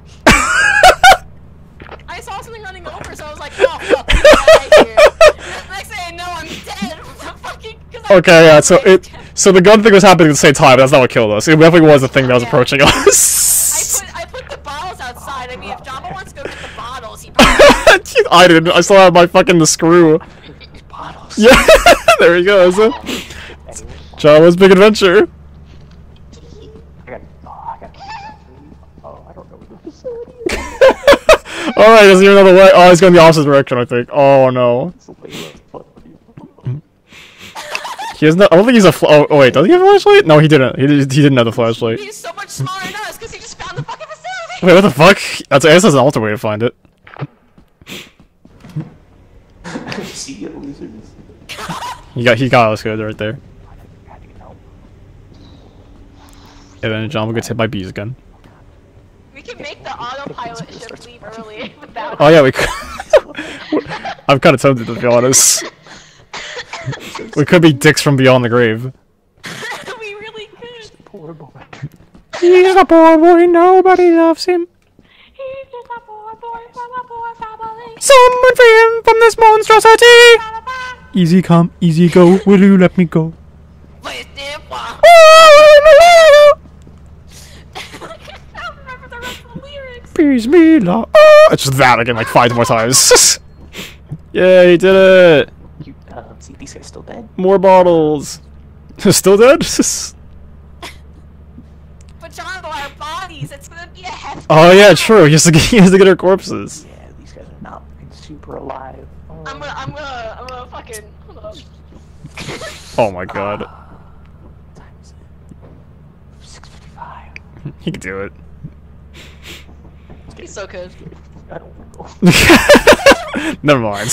I saw something running over, so I was like, oh fuck, we gotta get out of here. The next thing I know, I'm dead. Fucking, 'cause I- Okay, yeah, so it so the gun thing was happening at the same time, but that's not what killed us. It definitely was the thing that was Yeah. approaching I us. put I put the bottles outside. I mean, if Jamba wants to go get the bottles, he probably I didn't. I still have my fucking the screw. These bottles. Yeah, there he goes. Java's big adventure. I got, oh, I got, oh, I don't know where the facility is. Alright, is there another way? Oh, he's going the opposite direction, I think. Oh no. It's way less fun. He has no. I don't think he's a. Fl oh, oh, wait, does he have a flashlight? No, he didn't. He, did, he didn't have the flashlight. he's so much smarter than us because he just found the fucking facility. Wait, what the fuck? That's, I guess that's an alternate way to find it. See you, losers. He got. He got us good right there. How do you know? And then John will get hit by bees again. We can make the autopilot ship leave early without. Oh yeah, we could. I'm kind of tempted to be honest. We could be dicks from beyond the grave. We really could. Poor boy. He's a poor boy, nobody loves him. He's just a poor boy from a poor family. Someone free him from this monstrosity! Easy come, easy go, will you let me go? Wait, it was. I don't remember the rest of the lyrics. Peace me la. Oh, it's just that again like five more times. Yeah, he did it! You, uh, see, these guys still dead? More bottles. Still dead? But John, our bodies, it's gonna be a hefty. Oh yeah, true. He has to get, he has to get our corpses. Yeah, these guys are not looking super alive. Oh. I'm gonna, I'm gonna, I'm gonna fucking. Hold on. Oh my god. Times six fifty-five. He can do it. He's so good. I don't know. Never mind.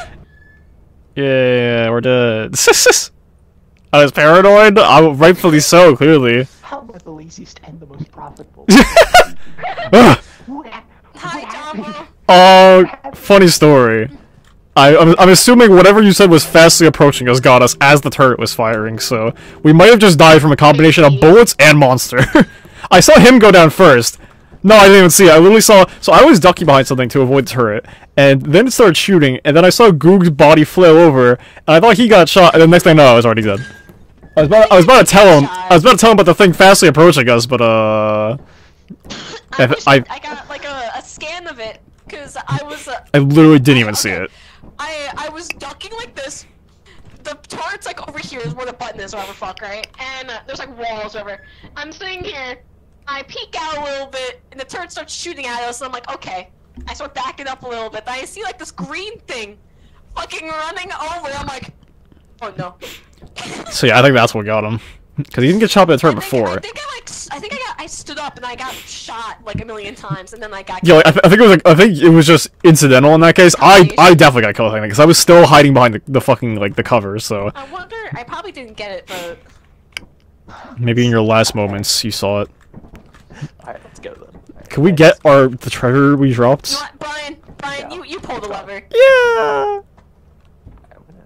Yeah, we're dead. I was paranoid. I rightfully so, clearly. How am I the laziest and the most profitable? Ugh. Hi, Jamba. Oh, funny story. I, I'm, I'm assuming whatever you said was fastly approaching us got us as the turret was firing, so we might have just died from a combination of bullets and monster. I saw him go down first. No, I didn't even see it. I literally saw... So I was ducking behind something to avoid the turret, and then it started shooting, and then I saw Goog's body flail over, and I thought he got shot, and the next thing I know, I was already dead. I was about, I was about to tell him... I was about to tell him about the thing fastly approaching us, but, uh... I, I- wish I- I got like a, a scan of it because I was. Uh, I literally didn't even see it. I I was ducking like this. The turret's like over here is where the button is, whatever fuck, right? And uh, there's like walls over. I'm sitting here. I peek out a little bit, and the turret starts shooting at us. And I'm like, okay. I start backing up a little bit. Then I see like this green thing, fucking running over. I'm like, oh no. So yeah, I think that's what got him. Because he didn't get shot by the turret I think, before. I think I like s- I think I got I stood up and I got shot like a million times, and then I got. Yeah, like, I, th I think it was like I think it was just incidental in that case. I I definitely got killed because I was still hiding behind the, the fucking like the cover. So I wonder. I probably didn't get it, but maybe in your last moments you saw it. Alright, let's go then. Alright, Can we guys. get our the treasure we dropped? you know what, Brian? Brian, Yeah. you you pull the lever. Yeah. I'm gonna...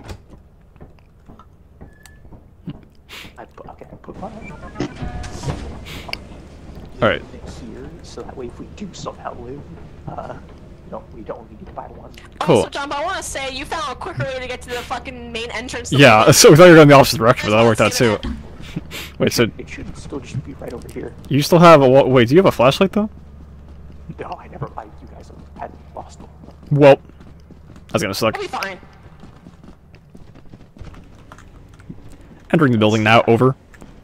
I put, okay, I put mine All right. here, so that way if we do somehow live, uh, we don't, we don't need to buy one. Cool. Also, John, but I want to say you found a quicker way to get to the fucking main entrance. than Yeah. we did. So we thought you were going the opposite direction, but that worked out too. Wait, so It should still just be right over here. you still have a wa- wait? Do you have a flashlight though? No, I never. I, you guys had lost them. Well, that's gonna suck. I'll be fine. Entering the building now. Over.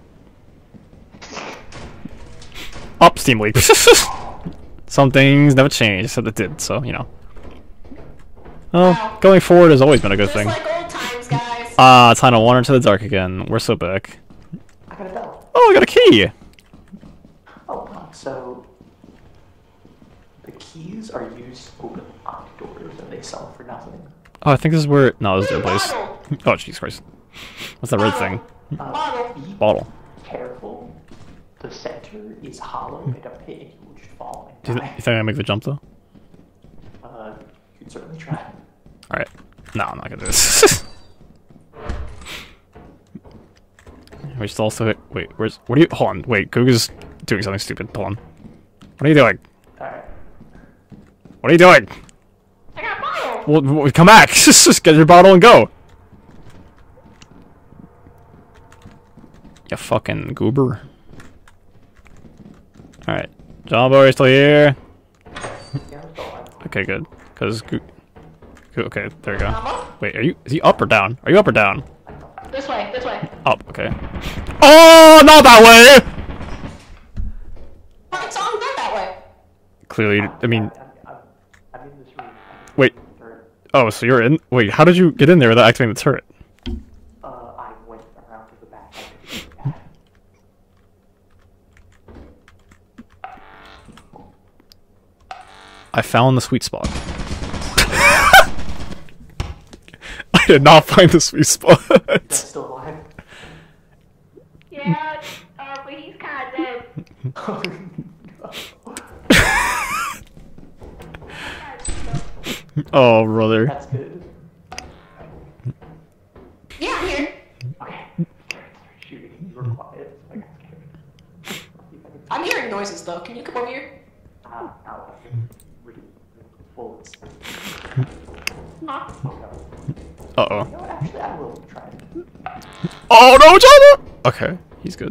Up, steam leak. Some things never change, except it did. So you know. Well, Wow. going forward has always been a good Just thing. like old times, guys. Ah, time to wander into the dark again. We're so back. I got a bell. Oh, I got a key. Oh, so the keys are used to open locked doors, and they sell for nothing. Oh, I think this is where. No, this is their Ooh, place. bottle. Oh, Jesus Christ. What's that red Bottle. thing? Uh, Bottle. Be Bottle. careful. The center is hollow. I don't hit, and you will just fall Do and you, th- die. you think I make the jump though? Uh, you can certainly try. Alright. No, I'm not gonna do this. We should also hit, wait, where's, what are you, hold on, wait, Google's doing something stupid, hold on. What are you doing? Alright. Oh, What are you doing? I got a bottle. Well, well, come back, just get your bottle and go. You fucking goober. Alright, John Boy still here. Yeah, let's go on. Okay, good, cause, Goo- Goo- okay, there we go. Mama? Wait, are you, is he up or down? Are you up or down? This way, this way. Up, okay. Oh, not that way! I saw him go that way. Clearly, I mean, I'm, I'm, I'm in this room. wait. Or, Oh, so you're in? Wait, how did you get in there without activating the turret? uh, I went around to the back. I took it back. I found the sweet spot. I did not find the sweet spot. That's still alive. Yeah, uh, but he's kind of dead. Oh, no. Oh, brother. That's good. Yeah, I'm here. Okay. Start shooting. You were quiet. So I got scared. I'm hearing noises though. Can you come over here? Ah, ow. Really bullets. Huh? Oh, no. Uh-oh. You know what? Actually, I will try it. Oh, no, John! Okay, he's good.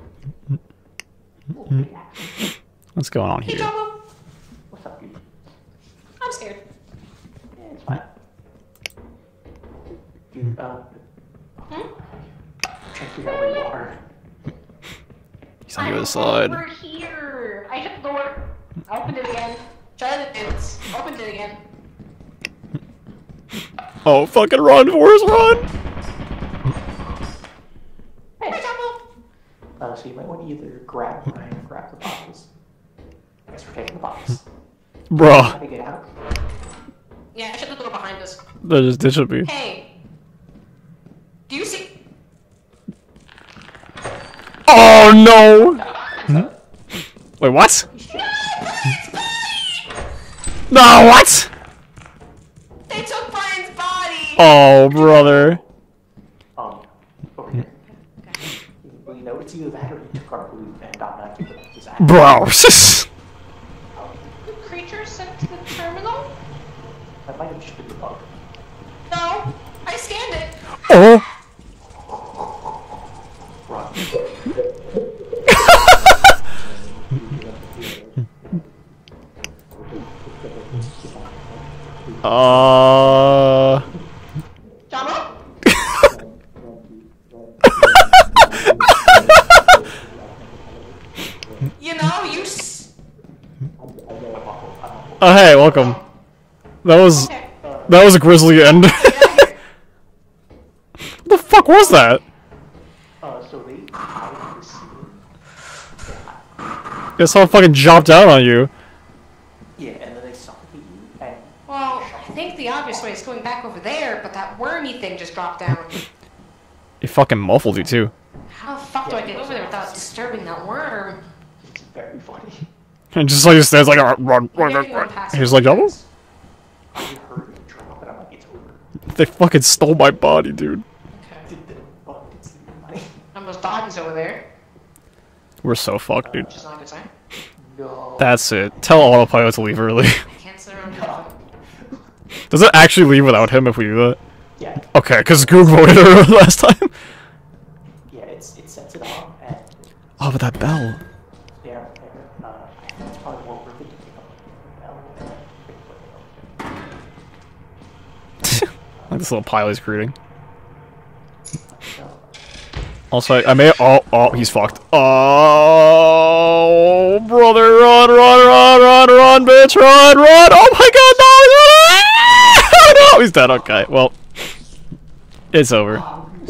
Ooh, big axe. What's going on Hey, here? Jumbo. What's up, dude? I'm scared. Yeah, it's fine. Dude, uh, Hmm? I'm trying to figure out where you are. He's on the I'm other side. over here. I shut the door. I opened it again. Shut it. It's opened it again. Oh, fucking run, Forrest, run! Hey, Jumbo. Uh, so you might want to either grab mine or grab the bottles. I guess we're taking the bottles. How Bruh, to get out? Yeah, shut the door behind us. that just this should be. Hey. Do you see? Oh, no! Hmm? Wait, what? No, what? They took Brian's body. Oh, brother. Um, over here. Well, you know, it's either that or he took our loot and I'm not giving it his axe. Bro. The creature sent to the terminal? That might have just been the bug. No, I scanned it. Oh. Run. Uh. Jumbo. You know, you. S- Oh, hey, welcome. That was okay. that was a grisly end. Get out of here. What the fuck was that? Uh, so they hide the scene. Guess how fucking jumped out on you. Yeah, and then they suffocate you, and Well, I think the obvious way is going back over there, but that wormy thing just dropped down. It fucking muffled you too. How the fuck do I get over there without disturbing that worm? it's very funny. And just like stands like, "Uh, run, run, Maybe run, everyone run." passes He's like, over double? this. I heard it drop, and I'm like, it's over. They fucking stole my body, dude. Okay. Did the bug it's the money? Almost dog's over there, We're so fucked, dude. which is not a good sign. No. That's it. Tell autopilot to leave early. I can't sit around doing nothing. Does it actually leave without him if we do that? Yeah, Okay, because Goog voted her last time. yeah, it's it sets it off, and Oh, but that bell. Yeah, uh, that's probably what we're thinking of. Like this little pile he's creating. Also, I, I may. Oh, oh, he's fucked. Oh, brother, run, run, run, run, run, bitch, run, run! Oh my god, no! Oh, no, he's dead. Okay, well, it's over.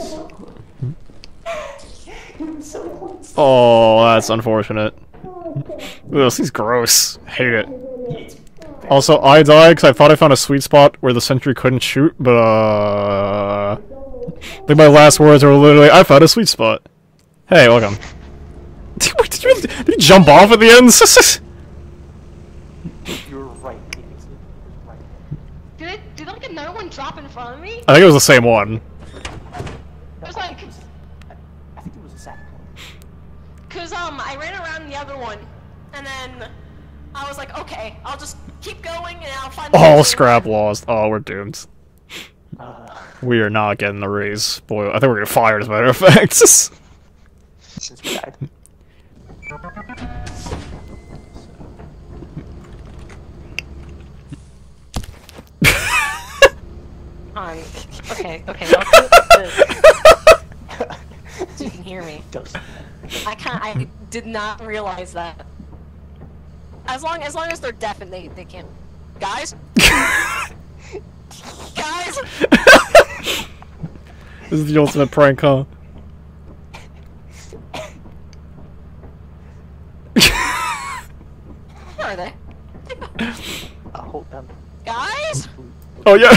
Oh, that's unfortunate. This is gross. Hate it. Also, I died because I thought I found a sweet spot where the sentry couldn't shoot, but uh, I think my last words were literally, "I found a sweet spot." Hey, welcome. Wait, did you, did you jump off at the end? You were right. right. Did it, did like another one drop in front of me? I think it was the same one. It was like, I think it was a second one. Cause um, I ran around the other one, and then I was like, okay, I'll just keep going and I'll find. All scrap lost. Oh, we're doomed. Uh, We are not getting the raise. Boy, I think we're gonna fire as a matter of fact. since we died. Um, okay, okay, I'll do this. So you can hear me. I can't. I did not realize that. As long as long as they're deaf and they they can't. Guys. Guys. This is the ultimate prank, huh? Where are they? Uh, hold down. Guys. Oh yeah.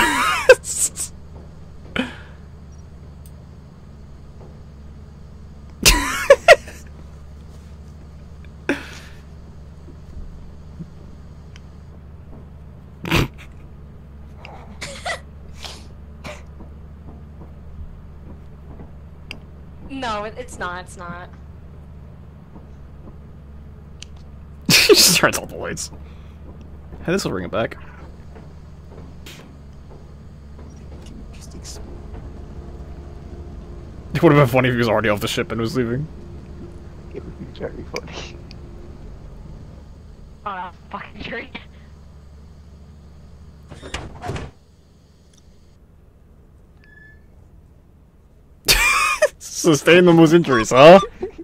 No, it, it's not. It's not. He just turns off the lights. Hey, this will bring it back. It would have been funny if he was already off the ship and was leaving. It would be very funny. oh, that fucking tree. Sustain the most injuries, huh?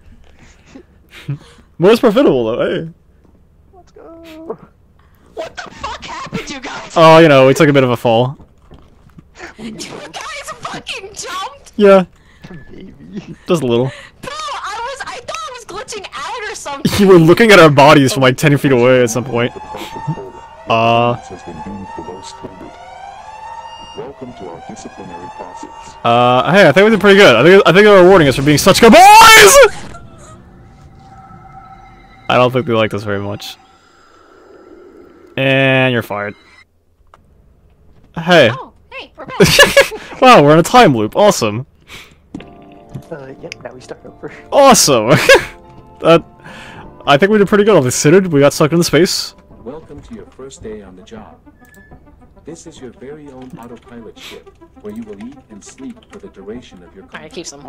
Most profitable though, hey. Let's go. What the fuck happened, you guys? Oh, you know, we took a bit of a fall. You guys fucking jumped. Yeah, Maybe. just a little. Bro, I was. I thought I was glitching out or something. You were looking at our bodies from like ten feet away at some point. Uh. has been deemed below standard. Welcome to our disciplinary process. Uh, hey, I think we did pretty good. I think I think they're rewarding us for being such good boys. I don't think they liked us very much. And you're fired. Hey. Oh, hey, we're back. Wow, we're in a time loop. Awesome. Uh, yep, now we start over. Awesome. That. I think we did pretty good. All considered, we got sucked into space. Welcome to your first day on the job. This is your very own autopilot ship, where you will eat and sleep for the duration of your Alright, contract. keep some.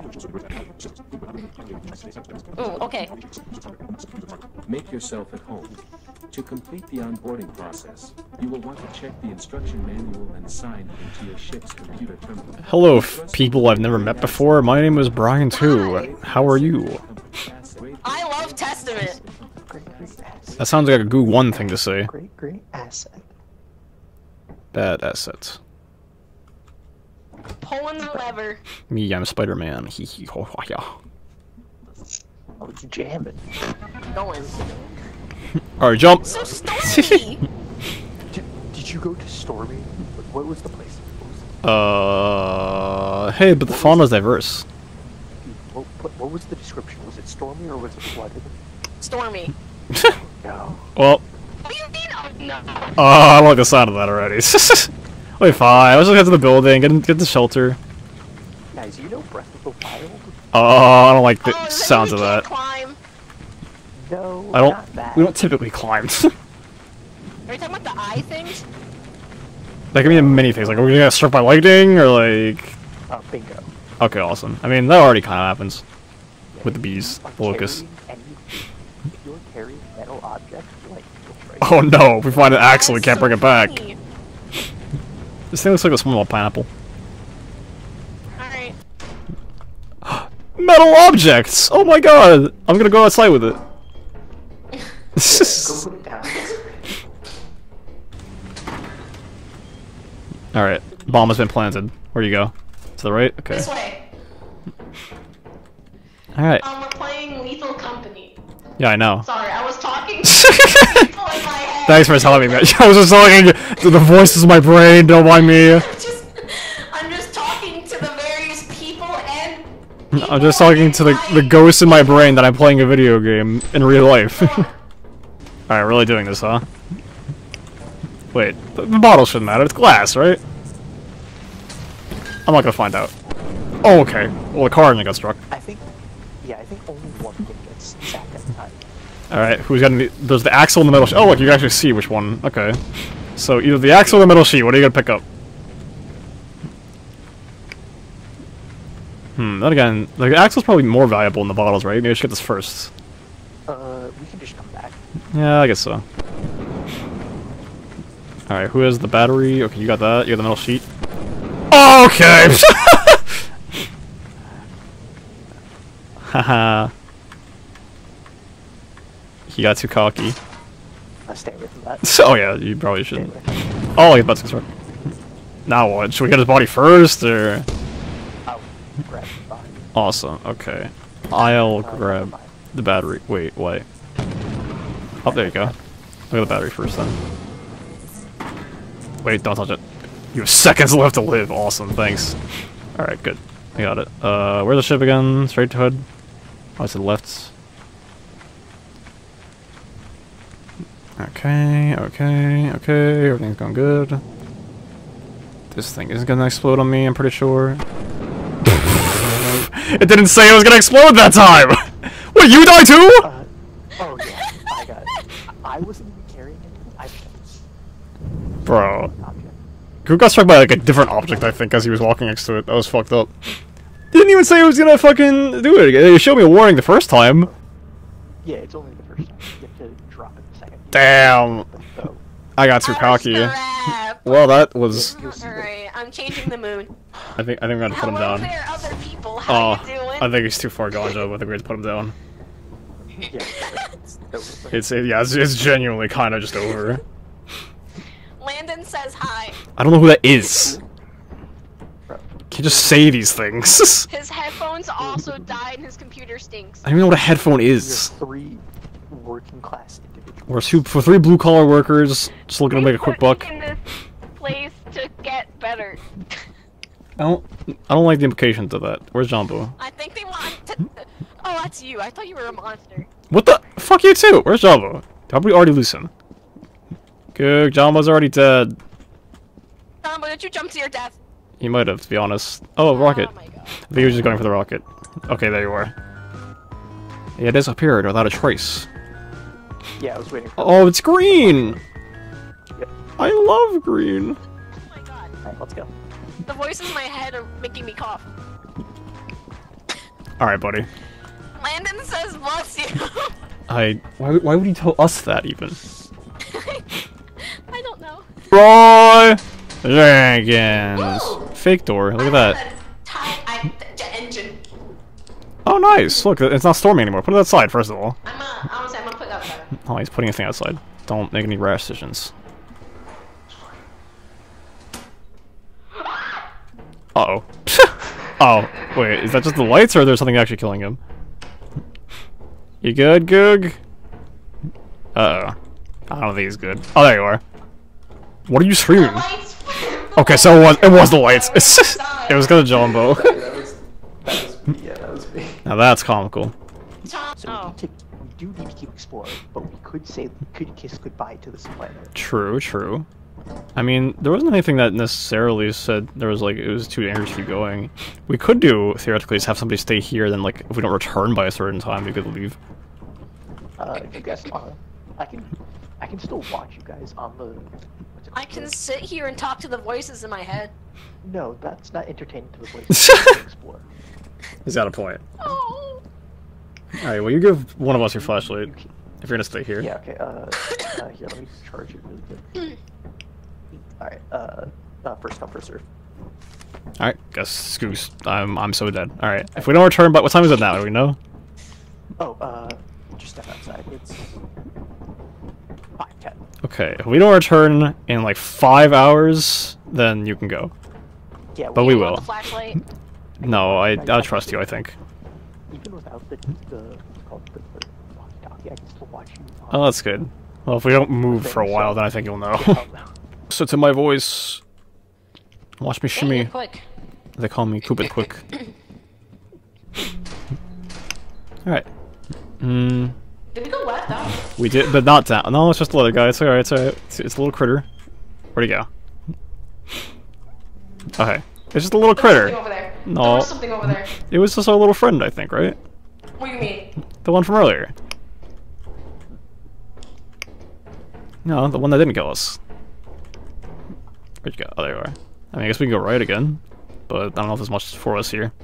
Ooh, okay. Make yourself at home. To complete the onboarding process, you will want to check the instruction manual and sign into your ship's computer terminal. Hello, f people I've never met before. My name is Brian too. How are you? I love Testament. Great, great asset. That sounds like a Goo One thing to say. Great, great asset. Bad assets. Pulling the lever. Me, I'm Spider-Man. Hee hee ho ho yeah. Oh, it's jamming. Going. Alright, jump. So stormy. Did, did you go to Stormy? What was the place? What was the, Uh, hey, but the fauna's diverse. what, what, what was the description? Was it stormy or was it flooded? Stormy. No. Well, What do you mean? Oh no. uh, I don't like the sound of that already. Wait, fine. Let's just get to the building, get in, get the shelter. Guys, you know Breath of the Wild? Oh, I don't like the Oh, is that sounds you of can't that. Climb? No, I don't. not that. We don't typically climb. Are you talking about the eye things? That can mean many things. Like, are we gonna get struck by lightning, or like? Oh, bingo. Okay, awesome. I mean, that already kind of happens with the bees, Are the locusts. carrying metal object, like, right Oh no, if we find an axle, we That's can't so bring it back. funny. This thing looks like a small pineapple. Alright. Metal objects! Oh my god! I'm gonna go outside with it. Go put it down. Alright, bomb has been planted. Where do you go? To the right? Okay. This way. Alright. Um, we're playing Lethal Company. Yeah, I know. Sorry, I was talking to people in my head. Thanks for telling me, man. I was just talking to the voices of my brain, don't mind me. I'm just, I'm just talking to the various people and people I'm just talking to the, the in ghosts in my brain that I'm playing a video game in real life. Alright, really doing this, huh? Wait, the, the bottle shouldn't matter, it's glass, right? I'm not gonna find out. Oh, okay. Well, the car only got struck. I think, yeah, I think only one thing gets sacked at a time. Alright, who's got any- there's the axle and the metal sheet. Oh, look, you can actually see which one. Okay. So, either the axle or the metal sheet, what are you gonna pick up? Hmm, then again, the axle's probably more valuable than the bottles, right? Maybe I should get this first. Uh, we can just come back. Yeah, I guess so. Alright, who has the battery? Okay, you got that. You got the metal sheet. Okay! Haha. He got too cocky. Uh, stay away from that. Oh yeah, you probably Stay shouldn't. away from that. Oh, he's about to start. Now what? Should we get his body first, or...? I'll grab the body. Awesome, okay. I'll Uh, grab never mind. the battery. Wait, wait. Oh, there you go. Look at the battery first, then. Wait, don't touch it. You have seconds left to live. Awesome, thanks. Alright, good. I got it. Uh, where's the ship again? Straight to hood? Oh, it's to the left. Okay, okay, okay. Everything's going good. This thing isn't gonna explode on me, I'm pretty sure. It didn't say it was gonna explode that time! What, you die too?! Uh, oh yeah, I got it. I wasn't even carrying anything. I Bro. object. Who got struck by like a different object, I think, as he was walking next to it. That was fucked up. Didn't even say it was gonna fucking do it. It showed me a warning the first time. Yeah, it's only the first time. You have to drop it the second. Damn. So, I got too cocky. Crap. Well, that was. you'll see that- Alright, I'm changing the moon. I think I think we're gonna put him Hello down. there, other people. How Oh, you doing? I think he's too far gone, Joe. I think we have to put him down. Yeah, it's, it's, It's yeah, it's, it's genuinely kind of just over. Landon says hi. I don't know who that is. bro, Can you just say these things? His headphones also died and his computer stinks. I don't even know what a headphone you're is. three working class individuals. We're two for three blue collar workers just looking to make a quick buck. In this place to get better. I don't. I don't like the implications of that. Where's Jumbo? I think they want to. Oh, that's you. I thought you were a monster. What the? Fuck you too. Where's Jumbo? How we already lose him? Good. Jumbo's already dead. Combo, did you jump to your death? He might have, to be honest. Oh, rocket. Oh my god. I think he was just going for the rocket. Okay, there you are. Yeah, it disappeared without a trace. Yeah, I was waiting for. Oh, it's green. Yep. I love green. Oh my god. Alright, let's go. The voices in my head are making me cough. All right, buddy. Landon says bless you. I. Why? Why would he tell us that even? I don't know. Roy Jenkins. Fake door. Look at that. Tie I, jet engine. Oh, nice. Look, it's not storming anymore. Put it outside, first of all. I'm uh, honestly, I'm gonna put it outside. Oh, he's putting a thing outside. Don't make any rash decisions. Uh-oh. Oh, wait, is that just the lights, or is there something actually killing him? You good, Goog? Uh-oh. I don't think he's good. Oh, there you are. What are you screaming? Lights. Okay, so it was, it was the lights. It was gonna Jumbo. that was, that was me. Yeah, that was me. Now that's comical. So Oh. we, need to, we do need to keep exploring, but we could say could kiss goodbye to this planet. True, true. I mean, there wasn't anything that necessarily said there was like it was too dangerous to keep going. We could do theoretically just have somebody stay here. Then, like, if we don't return by a certain time, we could leave. Uh, if you guys are, I can, I can still watch you guys on the. What's it I called? can sit here and talk to the voices in my head. No, that's not entertaining to the voices. to explore. He's got a point. Oh. All right, well, you give one of us your flashlight. You can, If you're gonna stay here. Yeah, okay, uh, uh, here, let me just charge it really quick. Alright, uh, uh, first come, first serve. Alright, guess Scoos. I'm I'm so dead. Alright. If we don't return, but what time is it now? Do we know? Oh, uh, just step outside. It's five ten. Okay, if we don't return in like five hours, then you can go. Yeah, But we You want will. the flashlight? No, I I'll trust you, I think. Even without the, the, what's it called, the, the walkie-talkie, I can still watch you. on- Oh, that's good. Well, if we don't move for a while, then I think you'll know. Yeah, I'll know. So to my voice, watch me Hey, shimmy. quick. They call me Coop It Quick. Alright. Mm, Did we go left out? we did, but not down. No, it's just the other guy. It's alright, it's alright. It's, it's a little critter. Where'd he go? Okay. It's just a little There was something critter. over there. No. There was something over there. It was just our little friend, I think, right? What do you mean? The one from earlier. No, the one that didn't kill us. Where'd you go? Oh, there you are. I mean, I guess we can go right again. But I don't know if there's much for us here.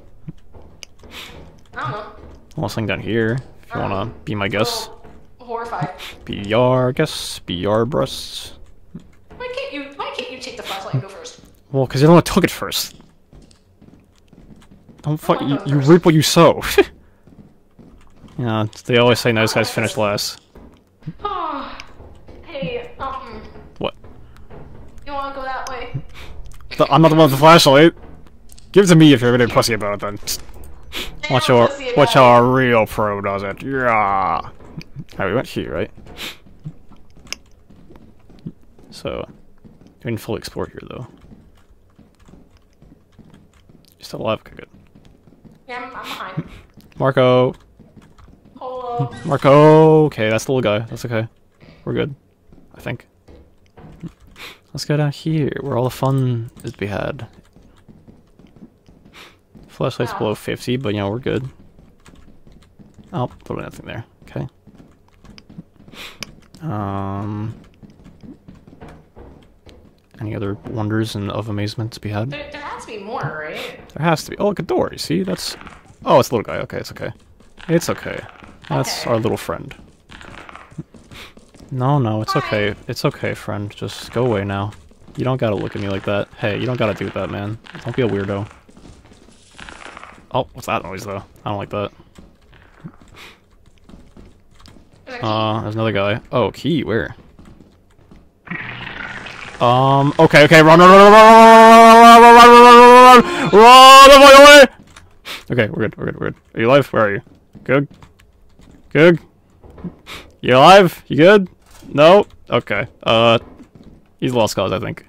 I don't know. Almost thing down here. If you wanna be my guess. Oh, horrified. Be your guess. Be your breasts. Why can't you? Why can't you take the flashlight and go first? Well, because you're the one who took it first. Don't fuck. I'm You, going you first. reap what you sow. Yeah, they always say nice guys finish last. Oh, hey, um, What? you want to go that way? The- I'm not the one with the flashlight. Give it to me if you're gonna be pussy about it then. Watch I'm how pussy watch about how a real pro does it. Yeah. Alright, we went here, right? So, we didn't fully explore here though. You're still alive? Okay, good. Yeah, I'm, I'm behind. Marco. Hello. Marco. Okay, that's the little guy. That's okay. We're good. I think. Let's go down here, where all the fun is to be had. Flashlight's Wow. below fifty, but you know, we're good. Oh, put nothing there. Okay. Um. Any other wonders and of amazement to be had? There, there has to be more, right? There has to be. Oh, look, a door. You see? That's. Oh, it's a little guy. Okay, it's okay. It's okay. That's Okay. our little friend. No, no, it's Hi. okay. It's okay, friend. Just go away now. You don't gotta look at me like that. Hey, you don't gotta do that, man. Don't be a weirdo. Oh, what's that noise, though? I don't like that. There's a key. Uh, there's another guy. Oh, key, where? Um, okay, okay, run, run, run, run, run, run, run, run, run, run, run, run, the fuck away! Okay, we're good, we're good, we're good. Are you alive? Where are you? Good? Good? You alive? You good? No? Okay, uh, he's lost cause, I think.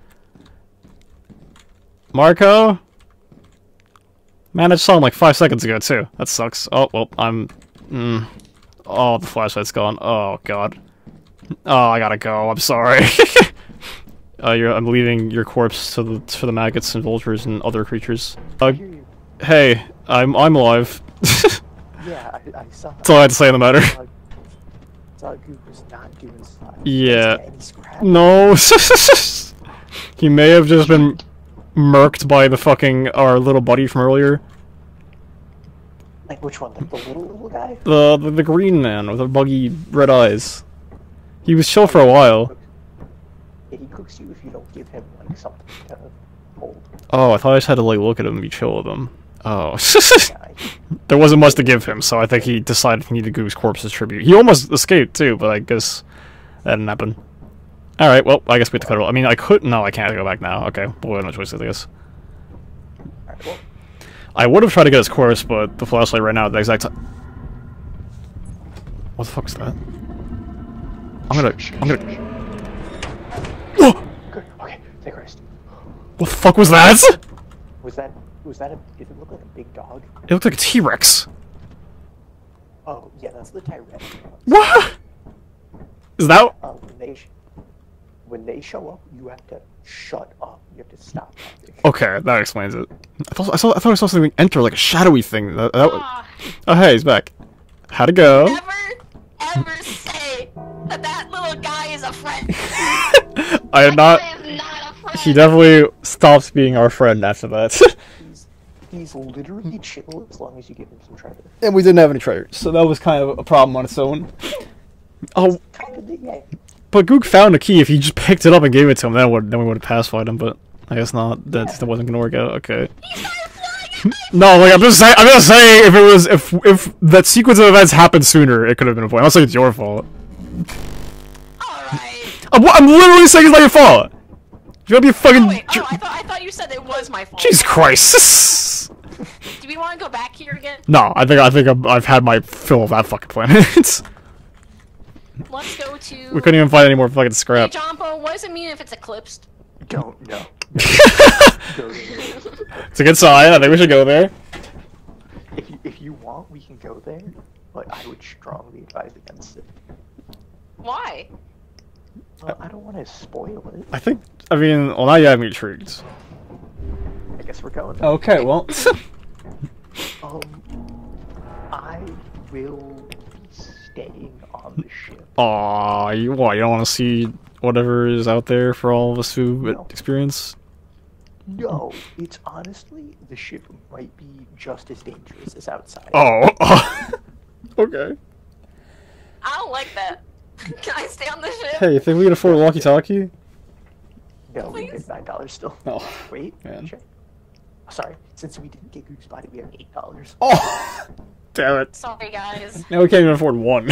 Marco? Man, I just saw him like five seconds ago, too. That sucks. Oh, well, I'm, mm. Oh, the flashlight's gone. Oh, God. Oh, I gotta go. I'm sorry. uh, you're, I'm leaving your corpse to the for the maggots and vultures and other creatures. Uh, I hear you. hey, I'm I'm alive. That's Yeah, I, I saw. all I had to say on the matter. Saw, saw Goop was not doing slime. Yeah. Any scrap. No, he may have just been murked by the fucking our little buddy from earlier. Like which one? Like the little little guy? The the, the green man with the buggy red eyes. He was chill for a while. Yeah, he cooks you if you don't give him like something to hold. Oh, I thought I just had to like look at him and be chill with him. Oh. Yeah, There wasn't much to give him, so I think he decided he needed Goose Corpse's tribute. He almost escaped too, but I guess that didn't happen. Alright, well, I guess we have to cut it. I mean, I could. No, I can't go back now. Okay, well, we have no choices, I guess. Alright, well, I would have tried to get his corpse, but the flashlight right now at the exact time. What the fuck is that? I'm gonna. I'm gonna. Whoa! good. Okay, take rest. What the fuck was that? Was that was that a? Did it look like a big dog? It looked like a T Rex. Oh yeah, that's the Tyrannosaurus. What? Is that? Uh, when they sh- when they show up, you have to shut up. You have to stop talking. Okay, that explains it. I thought I saw. I thought I saw something enter, like a shadowy thing. That, that was... Ah, Oh, hey, he's back. How'd it go? never, ever say that that little guy is a friend. I am not. I am not a friend. He definitely stopped being our friend after that. He's He's literally chill as long as you give him some treasure. And we didn't have any treasures, so that was kind of a problem on its own. Oh, Kind of the yeah. but Gook found a key. If he just picked it up and gave it to him, then, would, then we would have pacified him, but I guess not. That, that wasn't gonna work out, okay. No, like, I'm just saying, I'm just saying, if it was, if, if that sequence of events happened sooner, it could have been a point. I'm not saying it's your fault. Alright. I'm, I'm literally saying it's not your fault! You gotta be a fucking... Oh, wait. Oh, I thought, I thought you said it was my fault. Jesus Christ! Do we want to go back here again? No, I think I think I'm, I've had my fill of that fucking planet. Let's go to... We couldn't even find any more fucking scrap. Hey, Jumbo, what does it mean if it's eclipsed? Don't know. It's a good sign. I think we should go there. If you if you want, we can go there, but I would strongly advise against it. Why? Well, I don't want to spoil it. I think. I mean, well, now you have me intrigued. I guess we're going. There. Okay, well. Um, I will be staying on the ship. Aw, you what? You don't want to see whatever is out there for all of us to No. experience? No, it's honestly the ship might be just as dangerous as outside. Oh. Okay. I don't like that. Can I stay on the ship? Hey, you think we can afford a walkie-talkie? No, we Please? get nine dollars still. Oh. Wait, Man. sure. Oh, sorry, since we didn't get Goose Body, we have eight dollars. Oh. Damn it. Sorry, guys. Now we can't even afford one.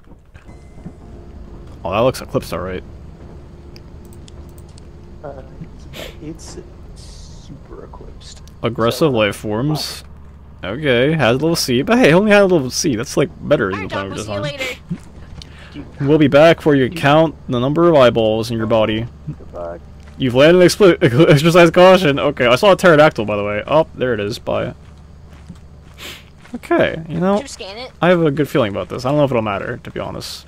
Oh, that looks eclipsed, alright. Uh, yeah, it's super eclipsed. Aggressive So, life forms. Okay, has a little C, but hey, only had a little C. That's like better than the Alright, time we Jumbo, just see you on. later. Dude, We'll be back for you count the number of eyeballs in your body. goodbye. You've landed an expl exercise caution. Okay, I saw a pterodactyl, by the way. Oh, there it is. Bye. Okay, you know, Did you scan it? I have a good feeling about this. I don't know if it'll matter, to be honest.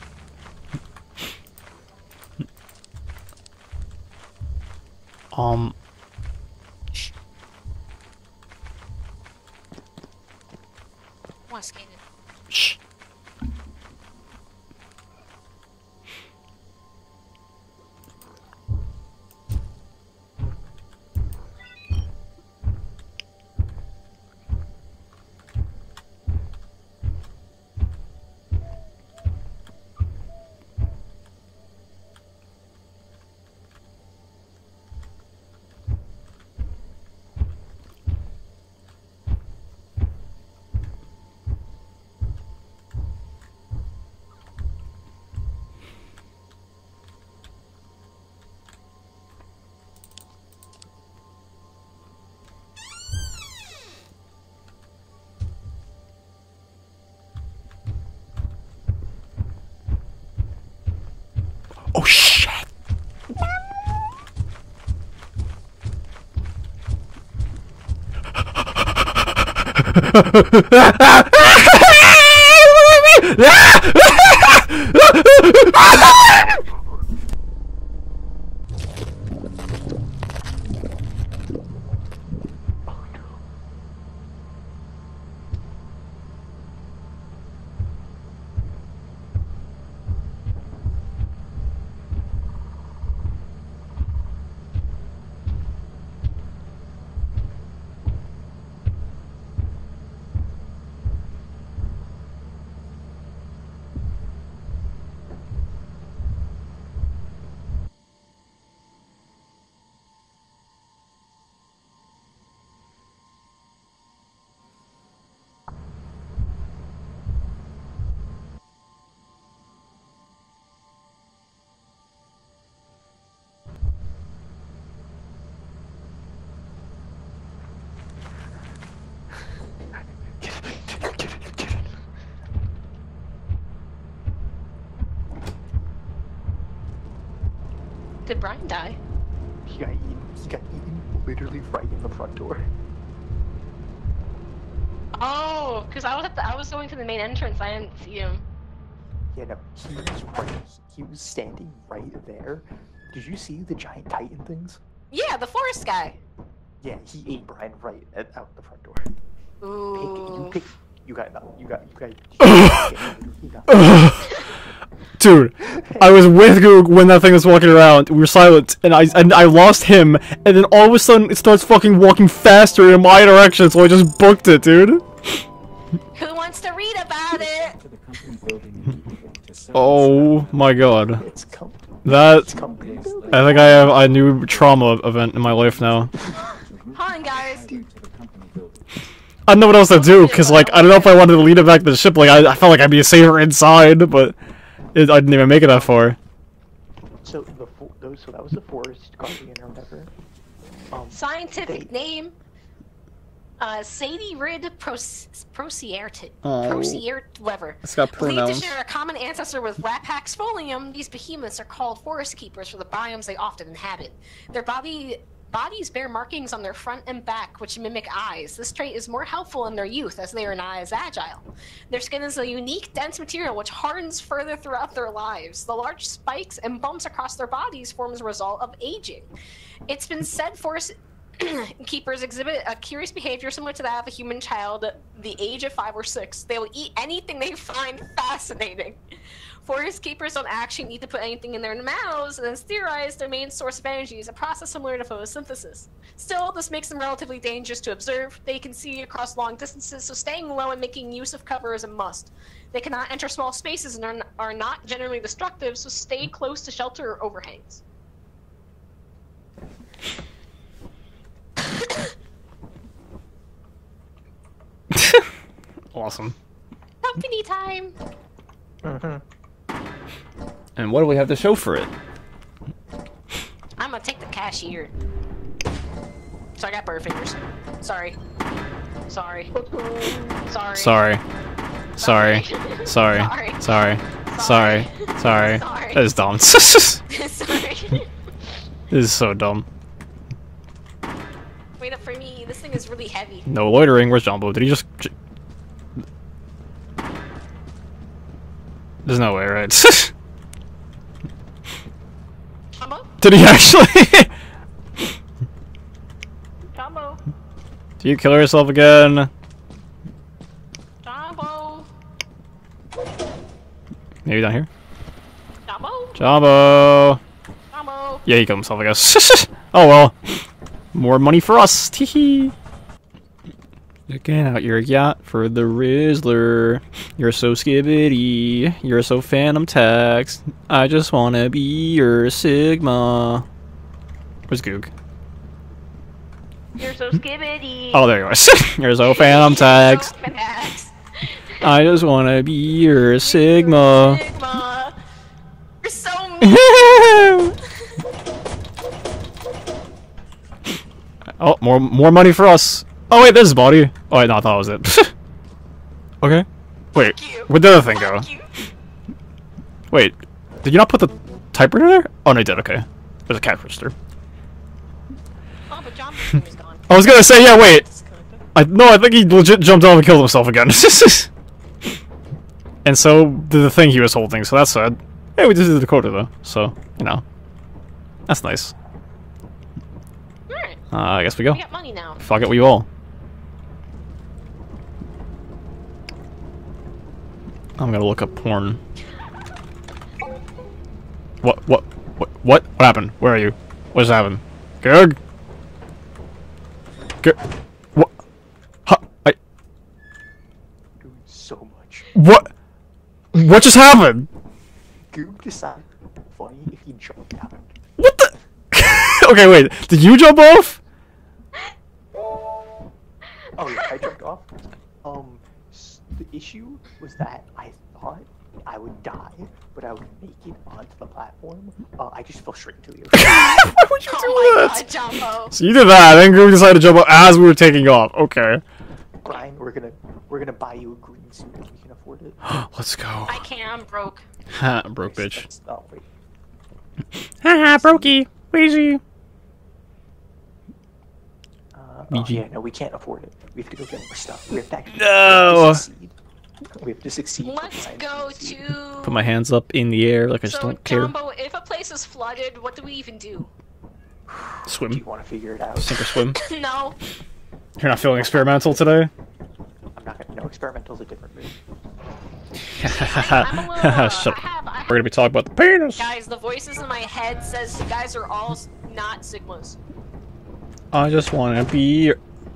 Um... I want to scan it. Shh. Oh shit! Did Brian die? He got eaten. He got eaten literally right in the front door. Oh, because I was at the, I was going to the main entrance. I didn't see him. Yeah, no, he was right. He was standing right there. Did you see the giant titan things? Yeah, the forest guy. Yeah, he ate Brian right at, out the front door. Ooh. Pick, you pick. You got no. You got. You got. You got, you got Dude, I was with Goog when that thing was walking around. We were silent, and I and I lost him, and then all of a sudden it starts fucking walking faster in my direction, so I just booked it, dude. Who wants to read about it? To the company building to sell Oh my god. It's com- That, it's company building. I think I have a new trauma event in my life now. Hold on, guys. to the company building. I don't know what else to do, cause like, I don't know if I wanted to lead it back to the ship, like, I, I felt like I'd be safer inside, but it, I didn't even make it that far. So the fo- those so that was the forest guardian or whatever. Um, Scientific they- name. Uh, Sadie Rid Proc- Prociert. Oh. Prociert, whatever. It's got Believed to pronouns. share a common ancestor with Rapax folium, these behemoths are called forest keepers for the biomes they often inhabit. Their body bodies bear markings on their front and back which mimic eyes. This trait is more helpful in their youth as they are not as agile. Their skin is a unique, dense material which hardens further throughout their lives. The large spikes and bumps across their bodies form as a result of aging. It's been said forest keepers exhibit a curious behavior similar to that of a human child the age of five or six. They will eat anything they find fascinating. Forest keepers don't actually need to put anything in their mouths, and it's theorized their main source of energy is a process similar to photosynthesis. Still, this makes them relatively dangerous to observe. They can see across long distances, so staying low and making use of cover is a must. They cannot enter small spaces and are, are not generally destructive, so stay close to shelter or overhangs. Awesome. Company time! mhm. And what do we have to show for it? I'm gonna take the cashier. So I got butterfingers. Sorry. Sorry. Sorry. Sorry. Sorry. Sorry. Sorry. Sorry. Sorry. Sorry. Sorry. That is dumb. This Sorry. is so dumb. Wait up for me. This thing is really heavy. No loitering. Where's Jumbo? Did he just... j- There's no way, right? Jumbo? Did he actually? Jumbo? Do you kill yourself again? Jumbo? Maybe down here? Jumbo? Jumbo! Jumbo? Yeah, he killed himself, I guess. Oh well. More money for us. Teehee. Looking out your yacht for the Rizzler. You're so skibbity. You're so phantom tax. I just wanna be your Sigma. Where's Goog? You're so skibbity. Oh, there you are. You're so phantom tax. I just wanna be your Sigma. Sigma. You're so mean. Oh, more more money for us. Oh wait, this is body. Oh wait, no, I thought it was it. Okay. Wait, Fuck you. where'd the other thing go? Fuck you. Wait, did you not put the typewriter there? Oh no, you did. Okay. There's a cash register. Oh, but Jumbo's thing is gone. I was gonna say, yeah, wait. I no, I think he legit jumped off and killed himself again. And so did the thing he was holding. So that's sad. Hey, we just did the quota though. So you know, that's nice. Alright, Uh, I guess we go. we got money now. Fuck it, we all. I'm gonna look up porn. What? What? What? What? What happened? Where are you? What's happened? Good. Good. What? Huh? I. Doing so much. What? What just happened? Goop decided funny if he jumped out. What the? Okay, wait. Did you jump off? Oh yeah, I jumped off. Um, s- the issue was that I thought I would die, but I would make it onto the platform. Uh, I just fell straight into the ocean. Why would you do Oh my that? god, Jumbo. So you did that, then Groove decided to jump off as we were taking off. Okay. Brian, we're gonna we're gonna buy you a green suit if we can afford it. Let's go. I can't, I'm broke. Ha, broke bitch. That's- Oh wait. Haha, brokey. Wheezy. Uh, oh, Ouija. yeah, no, we can't afford it. We have to go get more stuff. We have to actually No. we have to succeed. We have to succeed. Let's Brian go succeed. to... Put my hands up in the air like I just So, don't care. Jumbo, if a place is flooded, what do we even do? Do you Swim. want to figure it out? Sink or swim. No. You're not feeling experimental today? I'm not gonna. No, experimental's a different move. I'm a little, uh, Shut I up. have, I We're gonna be talking about the penis. Guys, the voices in my head says you guys are all s- not Sigmas. I just wanna be.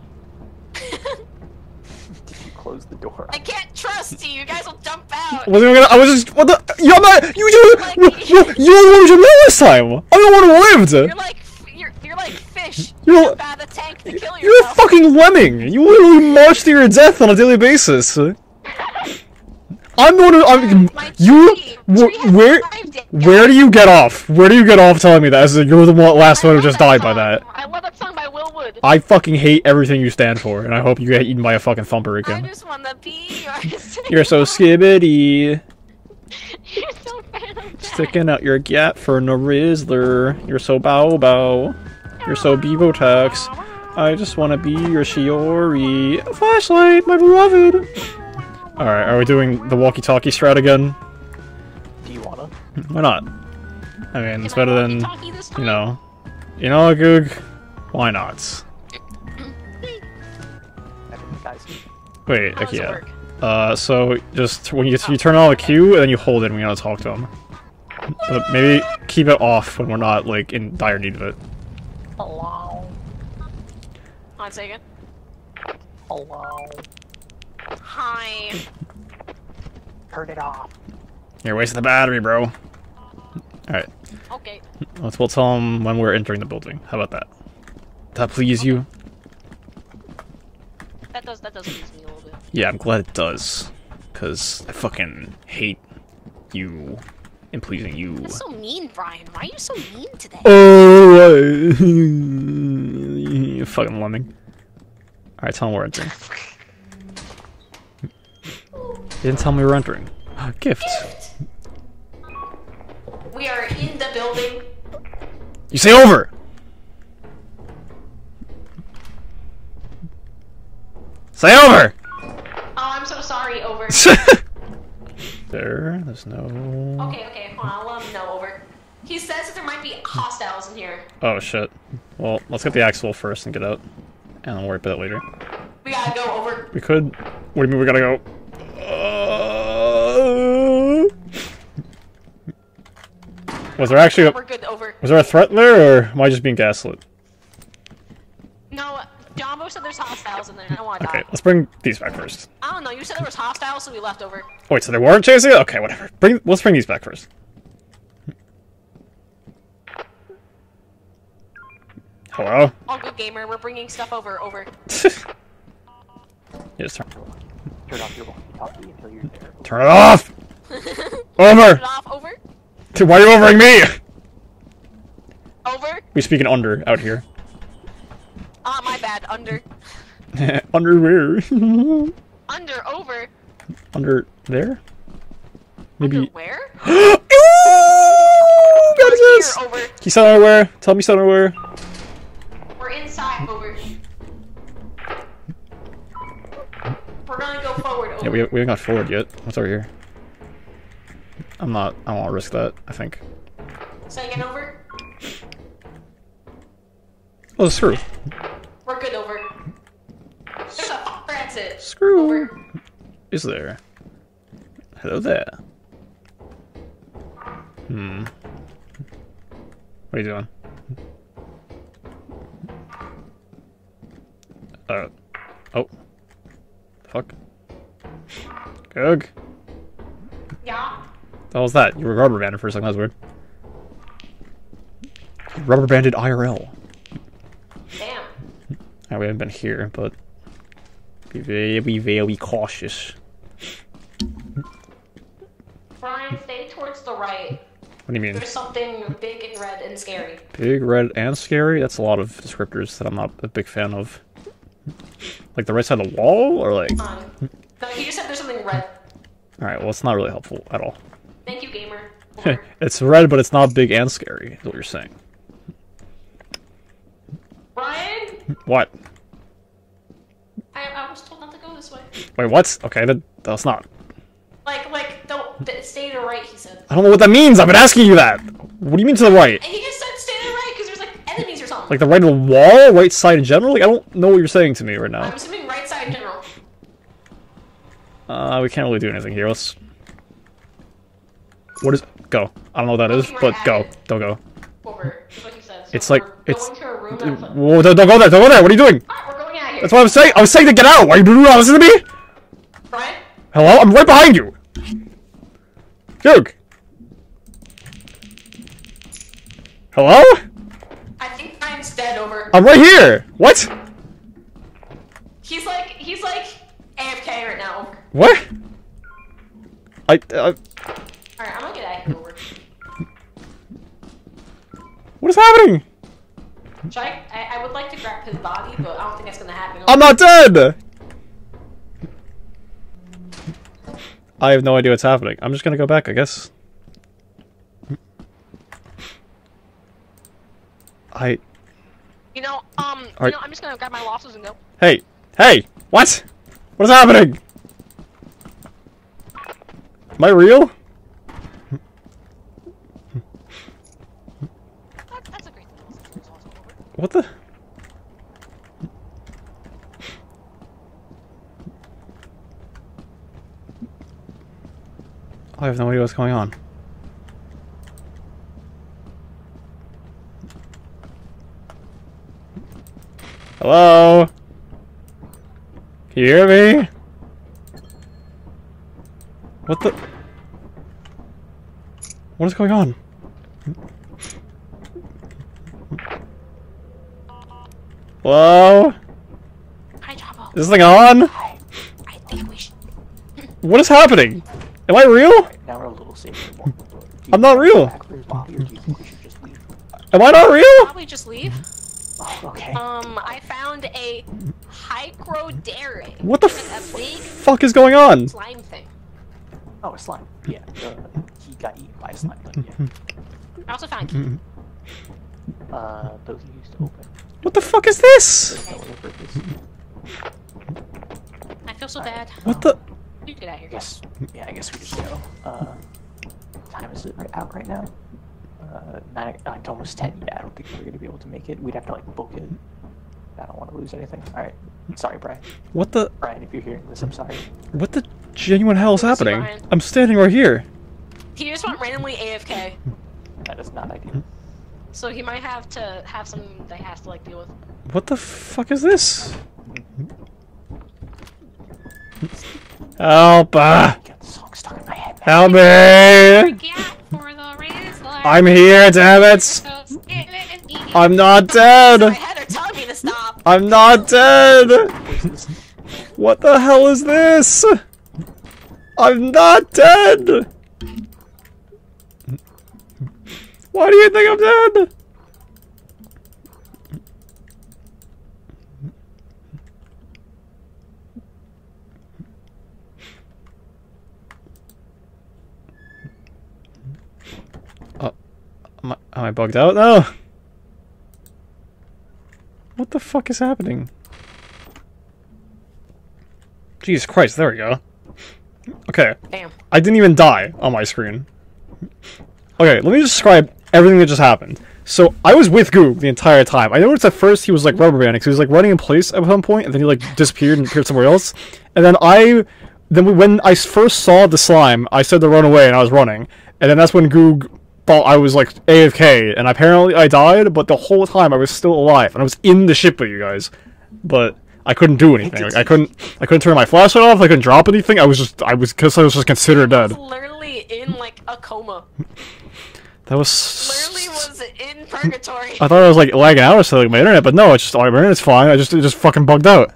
Close the door. I can't trust you. You guys will jump out. Wasn't even gonna, I was just. What the? You're not. You do. Like- You, you, you're the one who met last time. I'm the one who lived. You're like you're you're like fish. You're- You jump out of the tank to kill You're a yourself. fucking lemming. You literally march to your death on a daily basis. I'm the one who. I'm, My you. tree- wh- tree has where? survived it, Where do you get off? Where do you get off telling me that? As if you're the one, last I one who love just that died by song. that. I love that song by Will Wood. I fucking hate everything you stand for, and I hope you get eaten by a fucking thumper I again. just wanna be your You're so skibbity. You're so bad at that. Sticking out your gap for no Rizzler. You're so bow bow. You're so Bevotax. I just wanna be your Shiori. Flashlight, my beloved. Alright, are we doing the walkie-talkie strat again? Do you wanna? Why not? I mean, it's Can I better than, walkie-talkie this time? you know... You know, Goog? Why not? I mean, guys, Wait, How does okay, it yeah. work? Uh, so just when you you turn on the Q and then you hold it when you want to talk to him. But maybe keep it off when we're not like in dire need of it. hello, One second. hello. Hi. Turn it off. You're wasting the battery, bro. Alright, Okay. let's we'll tell him when we're entering the building. How about that? Does that please you? That does that does please me a little bit. Yeah, I'm glad it does. Cause I fucking hate you and pleasing you. That's so mean, Brian. Why are you so mean today? Oh, you fucking lemming. Alright, tell him we're entering. You didn't tell me we were entering. Gift. We are in the building. You say over! Say over! Oh, I'm so sorry. Over. There, there's no... Okay, okay. Hold on. I'll let him know. Over. He says that there might be hostiles in here. Oh shit. Well, let's get the Axel first and get out. And I'll worry about that later. We gotta go. Over. We could... What do you mean we gotta go? Uh... Was there actually a... We're good. Over. Was there a threat there, or am I just being gaslit? No, Jumbo said there's hostiles in there. I don't want to Okay, die. let's bring these back first. I don't know. You said there was hostiles, so we left. Over. Wait, so they weren't chasing it? Okay, whatever. Bring, let's bring these back first. Hello? All good, gamer. We're bringing stuff over. Over. Yeah, just turn, Turn off your walkie-talkie until you're there. turn it off! Turn Over! it off. Over. Why are you overing me? Over. We speak in under out here. Ah, my bad. Under. Underwear. Under. Over. Under there? Maybe. Under where? Ooh, got Here. his ass. Over. He's selling underwear. Tell me selling underwear. We're inside. Over. We're gonna go forward. Over. Yeah, we, we haven't got forward yet. What's over here? I'm not. I don't want to risk that, I think. Say again. Over. Oh, screw. We're good. Over. There's a fire exit. Screw. Over. Is there? Hello there. Hmm. What are you doing? Uh. Oh. Fuck. Goog. Yeah. What was that? You were rubber banded for a second. That was weird. Rubber banded I R L. Damn. Now, we haven't been here, but be very, be very cautious. Brian, stay towards the right. What do you mean? There's something big and red and scary. Big, red, and scary? That's a lot of descriptors that I'm not a big fan of. Like the right side of the wall, or like... Um, no, he just said there's something red. Alright, well, it's not really helpful at all. Thank you, gamer. Over. It's red, but it's not big and scary, is what you're saying. Brian? What? I, I was told not to go this way. Wait, what? Okay, that, that's not... Like, like, don't, th- stay to the right, he said. I don't know what that means! I've been asking you that! What do you mean to the right? And he just said stay to the right, because there's, like, enemies or something. Like the right of the wall? Right side in general? Like, I don't know what you're saying to me right I'm now. assuming right side in general. Uh, we can't really do anything here. Let's... What is... Go. I don't know what that is, but go. Don't go. Over. Just like you said. So It's like... we're It's... going to a room that's a... Whoa, don't, don't go there, don't go there, what are you doing? Alright, we're going out here. That's what I'm saying, I was saying to get out! Why are you doing that? Listen to me! Brian? Hello? I'm right behind you! Duke! Hello? I think Brian's dead. Over. I'm right here! What? He's like he's like A F K right now. What? I... Uh, Alright, I'm gonna get out of here. Over. what is happening? Should I, I? I would like to grab his body, but I don't think that's gonna happen. I'm not dead! I have no idea what's happening. I'm just gonna go back, I guess. I... You know, um, Are- you know, I'm just gonna grab my losses and go. Hey! Hey! What? What is happening? Am I real? That, that's a great thing. What the? I have no idea what's going on. Hello? Can you hear me? What the? What is going on? Hello? Hi, Jabo. Is this thing on? Hi. I think we should. What is happening? Am I real? Alright, now we're a little safer. Do you I'm not want to go real. back for his body, or do you think we should just leave? Am I not real? Probably just leave. Oh, okay. Um, I found a hydrodare. What the It's like a big fuck is going on? slime thing. Oh, a slime. Yeah. Uh, he got eaten by a slime, but yeah. I also found a key. Uh, those are used to open. What the fuck is this? No other purpose. I feel so bad. What the? You get out of here. Guess. Yeah, I guess we just go. Uh, time is it right out right now? Uh, nine, nine to almost ten. Yeah, I don't think we're gonna be able to make it. We'd have to like book it. I don't want to lose anything. All right. Sorry, Brian. What the? Brian, if you're hearing this, I'm sorry. What the genuine hell is Where's happening? Brian? I'm standing right here. He just went randomly A F K, That is not ideal. so he might have to have some they have to like deal with. What the fuck is this? Help! Uh, Got the song stuck in my head. help me! Forget for the Rizzler. I'm here, damn it! I'm not My dead! head are telling me to stop. I'm not dead! What the hell is this? I'm not dead! Why do you think I'm dead? Uh, am I, am I bugged out now? What the fuck is happening? Jesus Christ, there we go. Okay, Damn. I didn't even die on my screen. Okay, let me describe everything that just happened. So, I was with Goog the entire time. I noticed at first he was like rubber banding, because he was like running in place at some point, and then he like disappeared and appeared somewhere else. And then I, then we, when I first saw the slime, I said to run away, and I was running. And then that's when Goog thought I was like A F K, and apparently I died, but the whole time I was still alive, and I was in the ship with you guys. But I couldn't do anything. Like, I couldn't, I couldn't turn my flashlight off. I couldn't drop anything. I was just, I was, because I was just considered I was dead. literally in like a coma. That was. Literally was in purgatory. I thought I was like lagging out or something like my internet, but no, it's just oh, my internet's fine. I just it just fucking bugged out.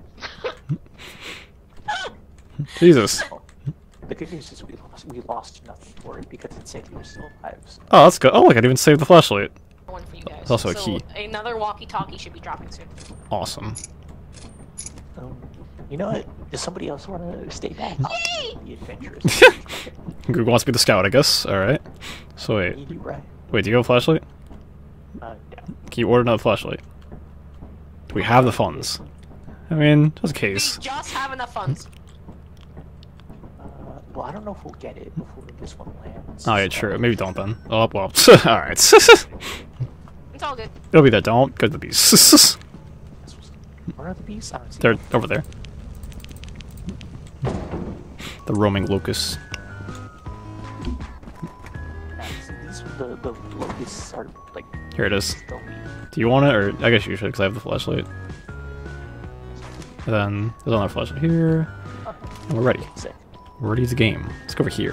Jesus. The good news is we lost, we lost nothing for it because it said you were still alive. So. Oh, that's good. Oh, look, I didn't even save the flashlight. One for you guys. It's also a so key. Another walkie-talkie should be dropping soon. Awesome. Um, you know what? Does somebody else want to stay back? Yay! The adventurous. Google wants to be the scout, I guess. All right. So wait, You do, right? wait, do you have a flashlight? Uh, yeah. Can you order another flashlight? Do we have the funds? I mean, just in We case. just have enough funds. Uh, well, I don't know if we'll get it before this one lands. Oh yeah, so- true. Maybe don't then. Oh well. All right. It's all good. It'll be there. Don't go to the beast. Where are the bees? I don't see They're them. over there. The roaming locusts. the the locusts are like. Here it is. Still weak. Do you want it, or I guess you should, because I have the flashlight. And then there's another flashlight here. And we're ready. Sick. We're ready to game. Let's go over here.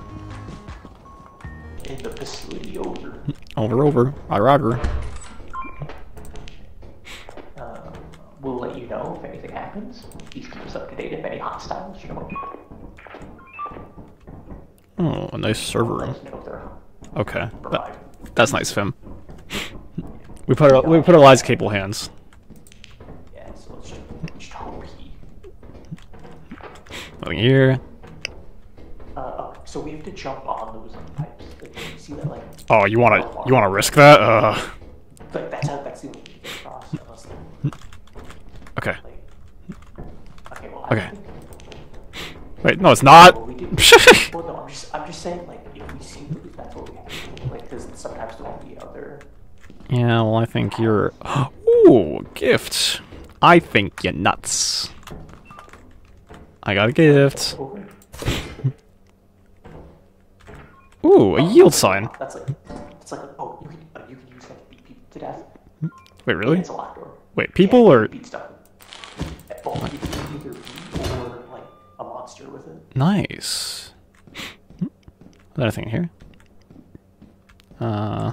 In the facility over. Over, over. I roger. Um, we'll let you know if anything happens. Please keep us up to date if any hostiles show up. Oh, a nice server Let room. us know if they're Okay, that, revived. that's nice of him. We put our, we put Eli's capable hands. Yeah, so let's just, just hope he. Nothing here. Uh, oh, so we have to jump on those like, pipes. Like, you see that, like. Oh, you wanna you wanna risk that? Uh. Like that's how that's the only way to get across. Unless, like, Okay. like, okay, well. Okay. Wait, no, it's not. Well, we did. Well, no, I'm just I'm just saying like if we see those, that's what we have to do. Like because sometimes there won't be other. Yeah, well, I think you're. Ooh, gift. I think you're nuts. I got a gift. Over. Ooh, a yield sign. That's like it's like oh you can uh, you can use that to beat people to death. Wait, really? It's a locked door. Wait, people Yeah, you or can beat stuff. Well, you can either beat or like a monster with it. nice. Is there anything here? Uh,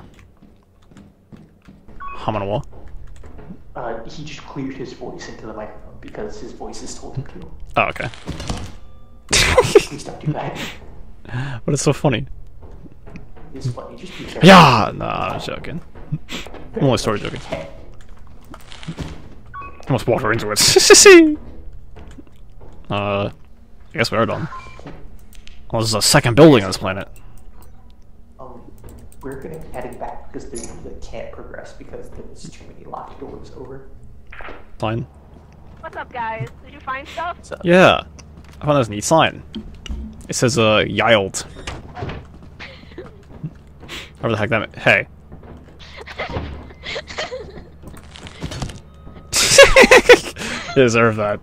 hum on a wall. Uh, he just cleared his voice into the microphone because his voices told him to. Oh, okay. Please don't do that. But it's so funny. It's funny. Just be careful. Yeah, no, I'm joking. I'm only story joking. Almost walked right into it. uh, I guess we are done. Well, this is a second building on this planet. Um, we're gonna be heading back because they, they can't progress because there's too many locked doors over. Fine. What's up, guys? Did you find stuff? So, Yeah, I found this neat sign. It says, uh, Yield. Whatever the heck that meant. Hey. You deserve that.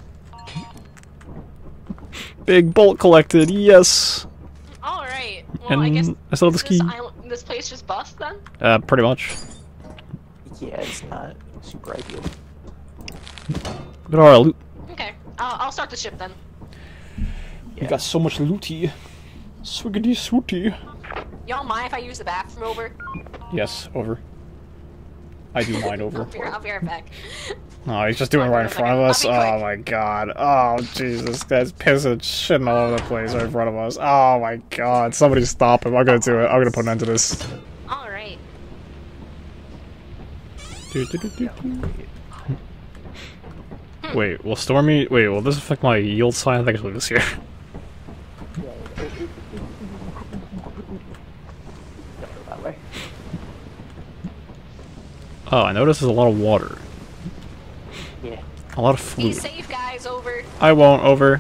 Big bolt collected, yes! All right. Well, And I guess I still have this, this key. island, this place just bust then. Uh, pretty much. yeah, it's not super ideal. But alright, loot. Okay, I'll, I'll start the ship then. You got so much looty. Swiggity swooty. Y'all mind if I use the bathroom over? Yes, over. I do mine over. I'll be, I'll be right back. Oh, he's just doing it right in front of us. Oh my god. Oh, Jesus. That's pissing shitting all over the place right in front of us. Oh my god. Somebody stop him. I'm gonna do it. I'm gonna put an end to this. All right. Do, do, do, do, do. Wait, will Stormy... Wait, will this affect my yield sign? I think I should leave this here. That way. Oh, I noticed there's a lot of water. Yeah. A lot of Be fluid. safe, guys. Over. I won't, over.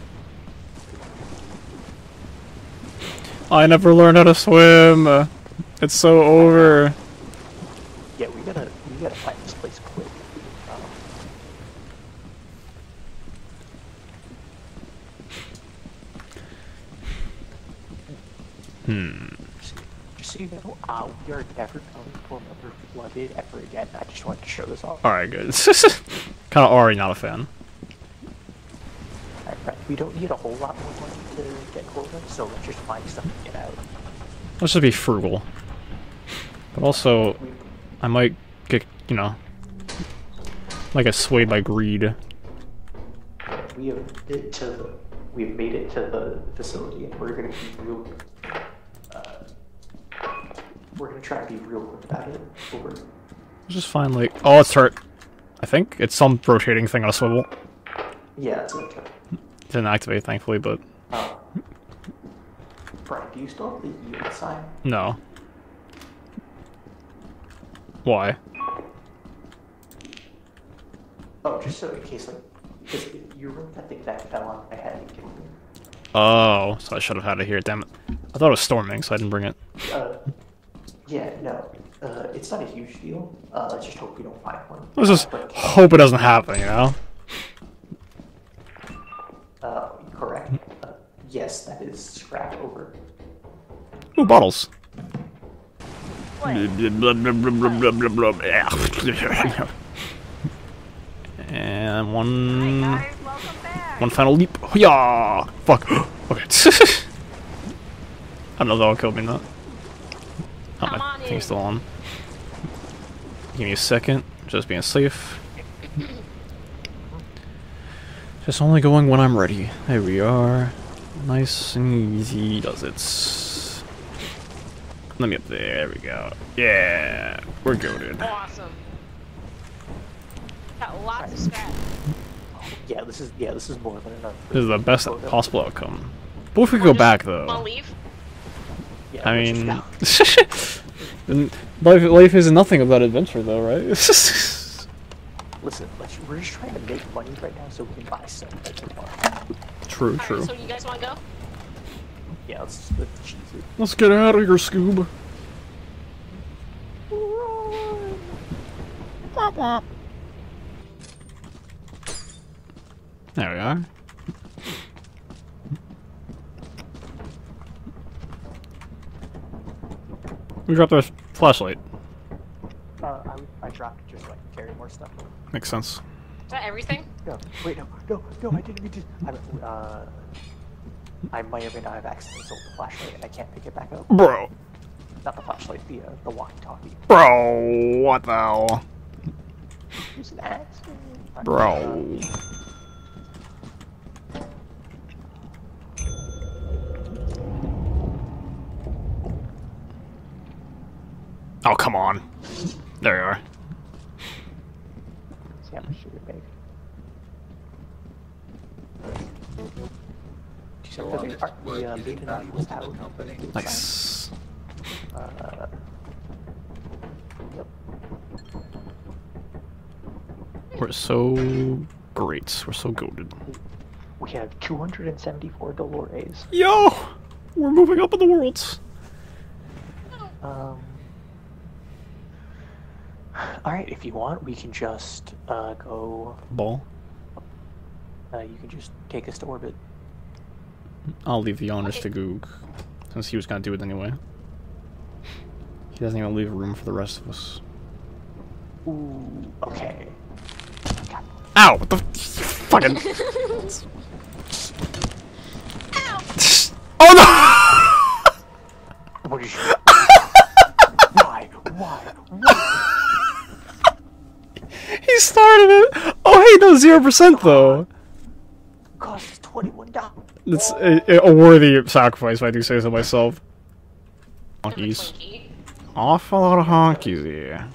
I never learned how to swim. It's so over. Yeah, we gotta we gotta find this place quick. Um, Hmm. just so you know, uh, we are never going for another flooded ever again. I just wanted to show this off. Alright, good. Kind of already not a fan. Alright, right. We don't need a whole lot more money to get quota, so let's just find stuff to get out. Let's just be frugal. But also, We, I might get, you know, might get swayed by greed. we have it to the, we've made it to the facility, and we're gonna be real. Uh, we're gonna try to be real quick about it. Over. Let's just find, like, oh, it's hurt. I think it's some rotating thing on a swivel. Yeah, that's okay. Didn't activate, thankfully, but Uh, Brian, do you still have the yield sign? no. Why? Oh, just so in case, like, because you remember that thing that fell on my head and killed me? Oh, so I should have had it here, damn it. I thought it was storming, so I didn't bring it. Uh, yeah, no. Uh, it's not a huge deal. Uh, let's just hope we don't find one. Let's just But, hope it doesn't happen, you know? uh, correct. Uh, yes, that is scrap over. Ooh, bottles. And one, one final leap. Yeah, fuck. Okay. I don't know if that'll kill me or not. Oh, Come my on thing's in. still on. Give me a second. Just being safe. Just only going when I'm ready. There we are. Nice and easy does it. Let me up there. There we go. Yeah, we're goated. Awesome. Got lots of scrap. Yeah, this is yeah, this is more than enough. This is the best possible outcome. But if we go back Wanna though, leave? Yeah, I let's just mean, go. life life is nothing without adventure though, right? Listen, let's, we're just trying to make money right now so we can buy stuff. That's what we want. True, Alright, true. so you guys want to go? Yeah, let's let's cheese it. Let's get out of here, Scoob. There we are. We dropped our flashlight. Uh, I, I dropped it just so I can carry more stuff. Makes sense. Is that everything? No, wait, no, no, no, I didn't mean to. I, uh, I might or may not have accidentally sold the flashlight and I can't pick it back up. Bro. Not the flashlight, the, uh, the walkie-talkie. Bro, what the hell? It was an accident. Bro. Oh, come on. There you are. See how much you would make. So, uh, the, the uh, maintenance was out. Nice. Uh, yep. We're so great. We're so goated. We have two hundred seventy-four Dolores. Yo! We're moving up in the world. Um. Alright, if you want, we can just uh, go. Ball. Uh, you can just take us to orbit. I'll leave the honors to Goog, since he was gonna do it anyway. He doesn't even leave room for the rest of us. Ooh, okay. God. Ow! What the f- fucking. Ow! Oh no! What did you? Why? Why? Why? He started it! Oh hey, no, zero percent though! Cost us twenty-one dollars. It's a, a worthy sacrifice if I do say so myself. Honkies. Twinkie. Awful lot of honkies here.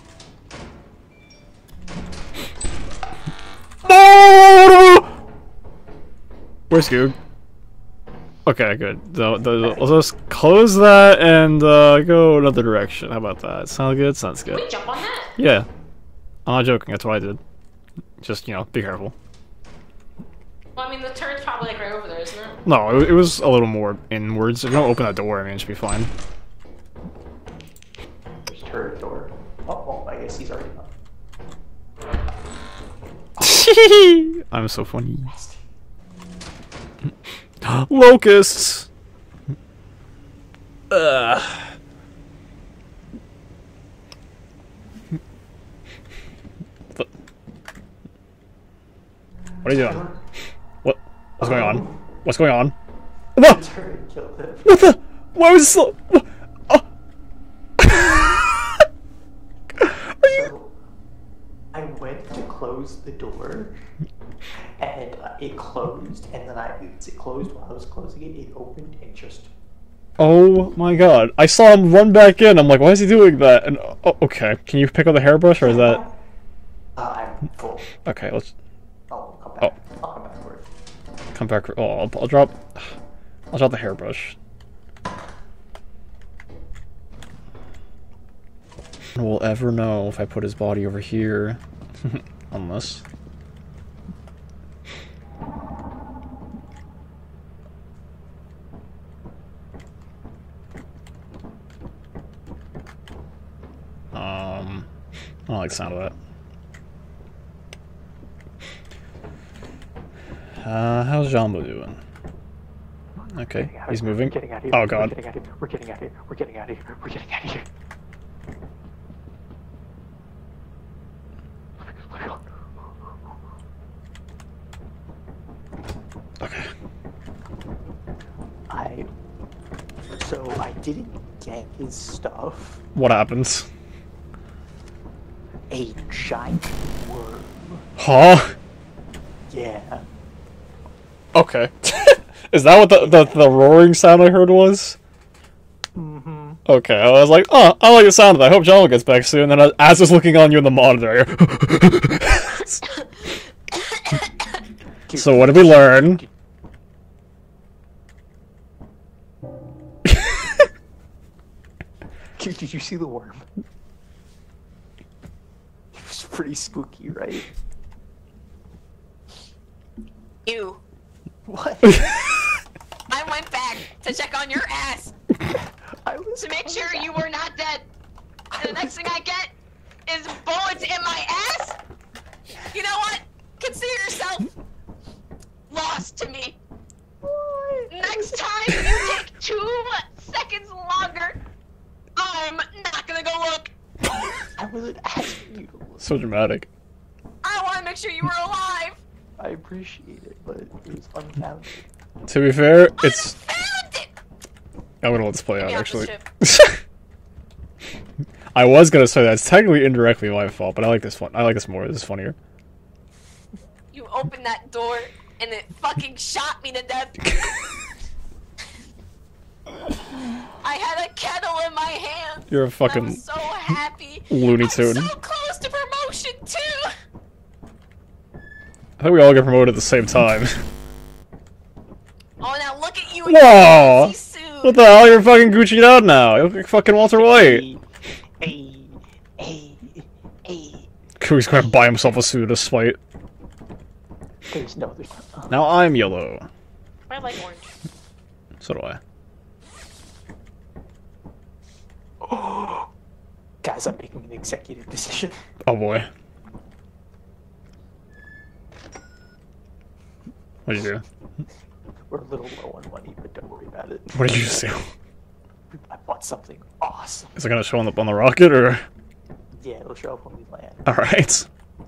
No! Where's Goog? Okay, good. The, the, let's just close that and uh, go another direction. How about that? Sound good? Sounds Can good. we jump on that? Yeah. I'm not joking, that's what I did. Just, you know, be careful. Well, I mean, the turret's probably like right over there, isn't it? No, it, it was a little more inwards. If you don't open that door, I mean, it should be fine. There's turret door. Oh, oh, I guess he's already gone. I'm so funny. Locusts! Ugh. What What are you doing? What? What's going on? What's going on? What? Turret killed him. What the? Why was it so? What? Oh. So, I went to close the door, and uh, it closed, and then I it closed while I was closing it. It opened and just. Oh my god. I saw him run back in. I'm like, why is he doing that? And oh, okay. Can you pick up the hairbrush or is that... Uh, I'm full. Okay, let's I'll come back. I'll come back for it. come back. Oh, I'll, I'll drop... I'll drop the hairbrush. No one will ever know if I put his body over here. Unless... Um... I don't like the sound of that. Uh, how's Jumbo doing? Okay, he's moving. We're getting out of here. Oh We're god. getting out of here. We're getting out of here. We're getting out of here. We're getting out of here. his stuff. What happens? A giant worm. Huh? Yeah. Okay. Is that what the, the the roaring sound I heard was? Mm-hmm. Okay, I was like, oh, I like the sound of that. I hope John gets back soon. And then as I was looking on you in the monitor. So what did we learn? Did you see the worm? It was pretty spooky, right? You. What? I went back to check on your ass I was To make sure you were not dead. And the next thing I get is bullets in my ass? You know what? Consider yourself lost to me. Next time you take two seconds longer, I'm not gonna go look. I wasn't asking you to look. So dramatic. I want to make sure you were alive. I appreciate it, but it was unfounded. To be fair, it's. Found it. I'm gonna let this play Get out, me off actually. this ship. I was gonna say that's technically indirectly my fault, but I like this one. I like this more. This is funnier. You opened that door and it fucking shot me to death. I had a kettle in my hand. You're a I fucking was so happy. Looney I'm Tune. so close to promotion too. I think we all get promoted at the same time. Oh, now look at you. in Whoa! your fancy suit. What the hell? You're fucking Gucci'd out now. You look like fucking Walter White. Hey, hey, hey. He's gonna buy himself a suit of spite. There's no, there's no. Now I'm yellow. I like orange. So do I. Guys, I'm making an executive decision. Oh boy. What'd you do? We're a little low on money, but don't worry about it. What did you just do? I bought something awesome. Is it gonna show on the on the rocket or? Yeah, it'll show up when we land. All right.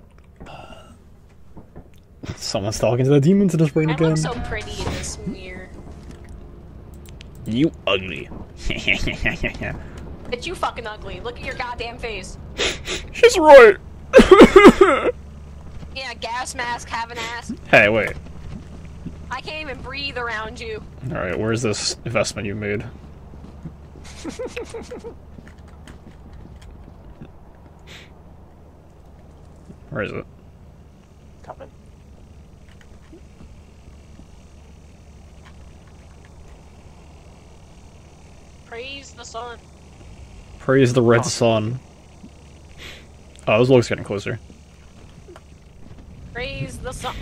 Someone's talking to the demon to this brain I again. look so pretty in this mirror. You ugly. But you fucking ugly. Look at your goddamn face. She's right. Yeah, gas mask, have an ass. Hey, wait. I can't even breathe around you. All right, where's this investment you made? Where is it? Coming. Praise the sun. Praise the red sun. Oh, those looks getting closer. Praise the sun.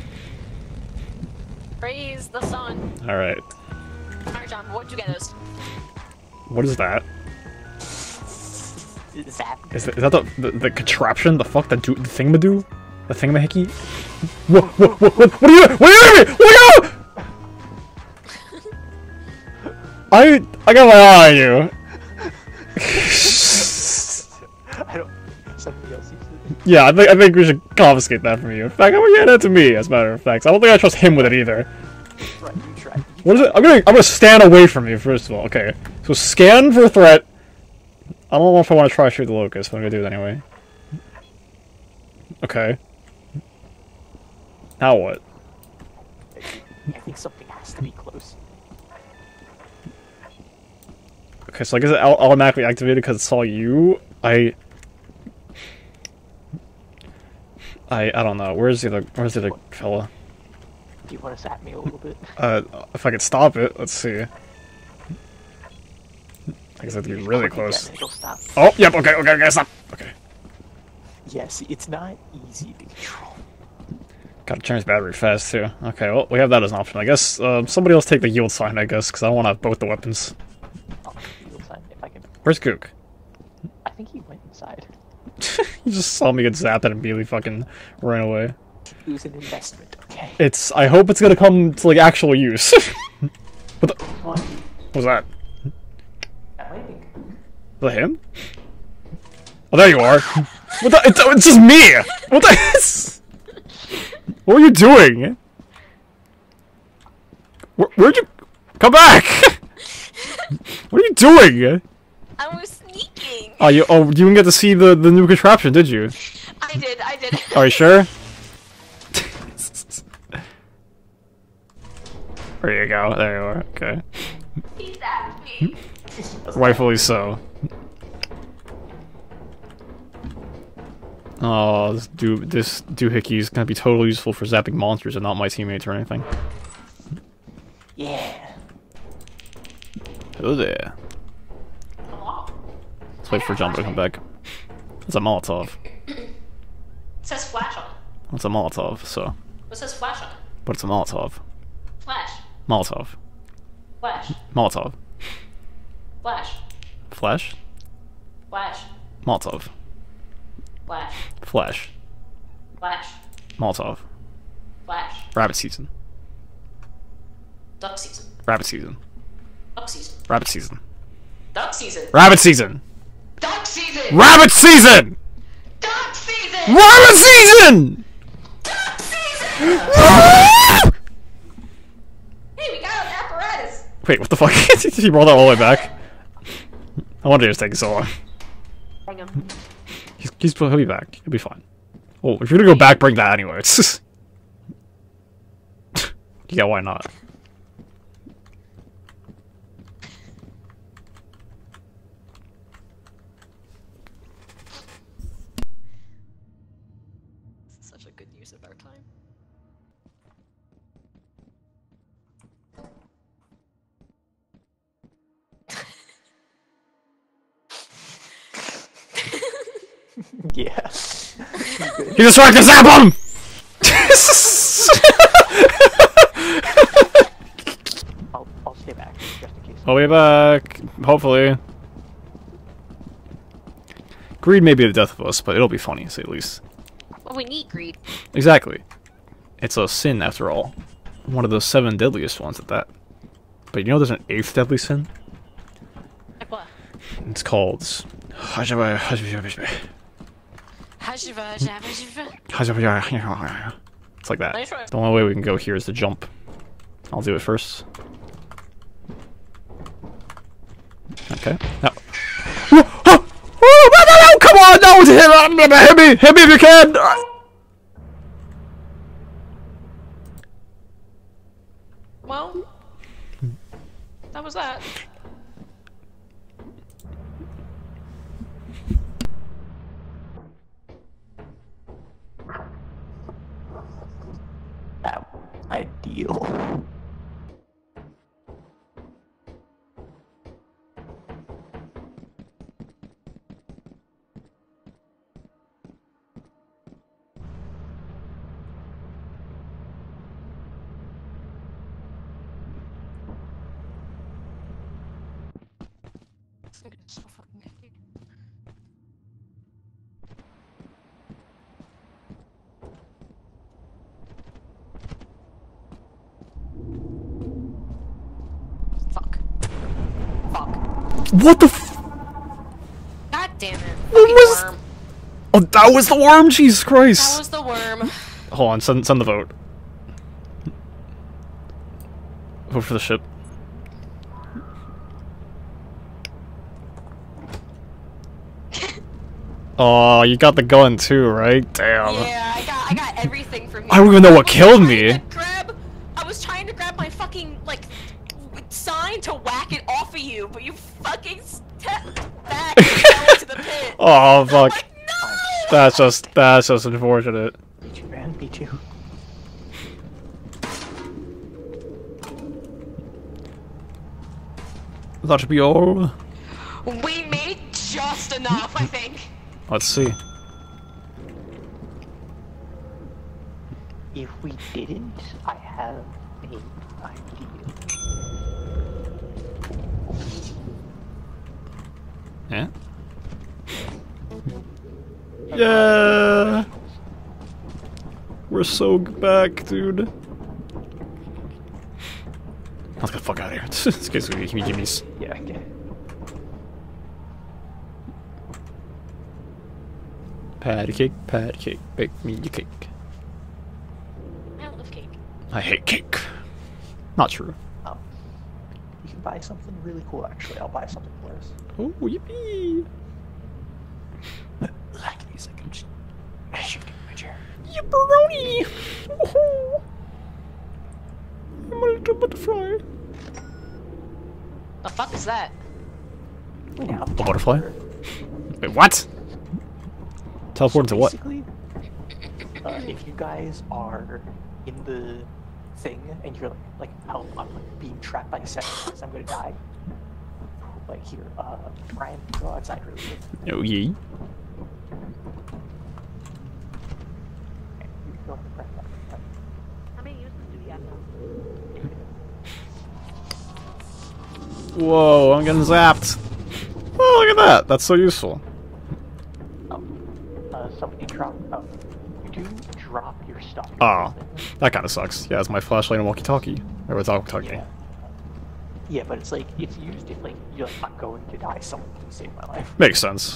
Praise the sun. All right. Alright, John, what'd you get us? What is that? Zap. Is, that, is that the, the the contraption? The fuck? The do the thingamadoo? The thingamahickey? What? What? What? What? What are you? What are you doing? Look out! I I got my eye on you. I don't. Somebody else uses it. Yeah, I think I think we should confiscate that from you. In fact, I'm gonna get that to me. As a matter of fact, I don't think I trust him with it either. Right, you try. You What is it? I'm gonna I'm gonna stand away from you first of all. Okay, so scan for threat. I don't know if I want to try to shoot the locust, but I'm gonna do it anyway. Okay. Now what? I think something has to be close. Okay, so I guess it au- automatically activated because it saw you. I. I I don't know. Where's the other Where's the other fella? Do you want to zap me a little bit? Uh, if I could stop it, let's see. I guess I have to be really Click again close. and it'll stop. Oh, yep. Okay, okay, okay, stop. Okay. Yes, it's not easy to control. Gotta change battery fast too. Okay, well we have that as an option. I guess uh, somebody else take the yield sign. I guess because I want to have both the weapons. I'll make the yield sign if I can. Where's Gook? I think he went inside. You just saw me get zapped and immediately fucking ran away. It was an investment, okay? It's. I hope it's gonna come to like actual use. What the? What? What was that? I'm waiting. Was that him? Oh, there you are. What the? It's, it's just me. What the? What were you doing? Where, where'd you come back? What are you doing? I I was sneaking. Oh, you oh you didn't get to see the the new contraption, did you? I did, I did. Are you sure? There you go. There you are. Okay. He zapped me. Rightfully so. Oh, this do this doohickey is gonna be totally useful for zapping monsters and not my teammates or anything. Yeah. Hello there. Let's wait for Jumbo to come back. It's a Molotov. It says flash on it. It's a Molotov, so. It says flash on it. But it's a Molotov. Flash. Molotov. Flash. Molotov. Flash. Flash? Flash. Molotov. Flash. Flash. Flash. Molotov. Flash. Rabbit season. Duck season. Rabbit season. Duck season. Rabbit season. Duck season. Rabbit season! Duck season. Rabbit season! Duck season. Rabbit season! Duck season. Hey, we got an apparatus. Wait, what the fuck? Did he roll that all the way back? I wonder it's taking so long. Hang on. He's, he's he'll be back. He'll be fine. Oh, if you're gonna go back, bring that anyway. It's just... yeah, why not? Such a good use of our time. Yeah. He just tried to zap him! I'll, I'll stay back, just in case. I'll be back. Hopefully. Greed may be the death of us, but it'll be funny, to say the least. Well, we need greed. Exactly. It's a sin, after all. One of the seven deadliest ones at that. But you know there's an eighth deadly sin? Like what? It's called... It's like that. Nice try. The only way we can go here is to jump. I'll do it first. Okay. No. Come on! No! Hit me! Hit me! Hit me if you can! Well, that was that. That ideal. So fucking hectic. Fuck. Fuck. What the f- God damn it. What Fucking was- worm. Oh, that was the worm! Jesus That Christ! was the worm. Hold on, send, send the vote. Vote for the ship. Oh, you got the gun too, right? Damn. Yeah, I got I got everything from you. I don't even know what was killed trying me. to Grab, I was trying to grab my fucking like sign to whack it off of you, but you fucking stepped back and fell into the pit. Oh I'm fuck. like, no! That's just that's just unfortunate. Me too, man. Me too. That should be all. We made just enough, I think. Let's see. If we didn't, I have an idea. Yeah. Yeah. We're so back, dude. Let's get the fuck out of here. This guy's gonna give me jimmies. Yeah, okay. Patty cake, patty cake, bake me your cake. I love cake. I hate cake. Not true. Um, we can buy something really cool, actually. I'll buy something for us. Oh, yippee! I can use like I'm just shifting my chair. Yipperoni! Woohoo! I'm a little butterfly. The fuck is that? We now have A butterfly? teleporter. Wait, what? Teleport So into what? basically, uh, if you guys are in the thing and you're like, like help, I'm like being trapped by seconds, I'm gonna die. Like here, uh, Brian, go outside really quick. Oh, yeah. Okay, you go ahead and press that button. How many uses do we have now? Whoa, I'm getting zapped. Oh, look at that. That's so useful. Oh, uh, somebody drop. Oh, you do drop your stuff. Oh, that kind of sucks. Yeah, it's my flashlight and walkie-talkie. Or it's walkie-talkie. Yeah. Yeah, but it's like it's used if like you're like I'm going to die. Someone please save my life. Makes sense.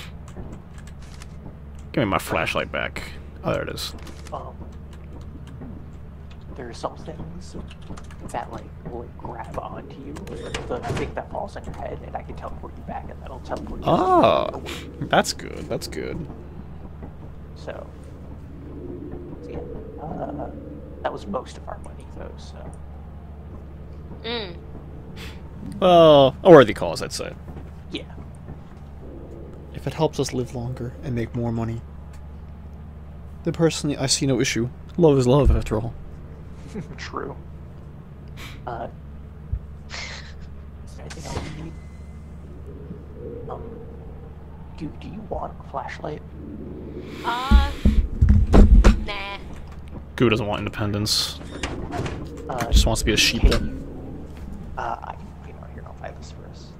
Give me my flashlight back. Oh, there it is. Um, there are some things that like will like, grab onto you. The thing that falls on your head, and I can teleport you back, and that'll teleport you. Oh, that's good. That's good. So, so yeah, uh, that was most of our money though. So. Mm. Well, a worthy cause, I'd say. Yeah. If it helps us live longer and make more money, then personally, I see no issue. Love is love, after all. True. Uh, is there anything else you need? Um, do, do you want a flashlight? Uh, nah. Goo doesn't want independence. Uh, Just wants to be a sheep. can Then. you- Uh, I can, you know, here, I'll buy this for us.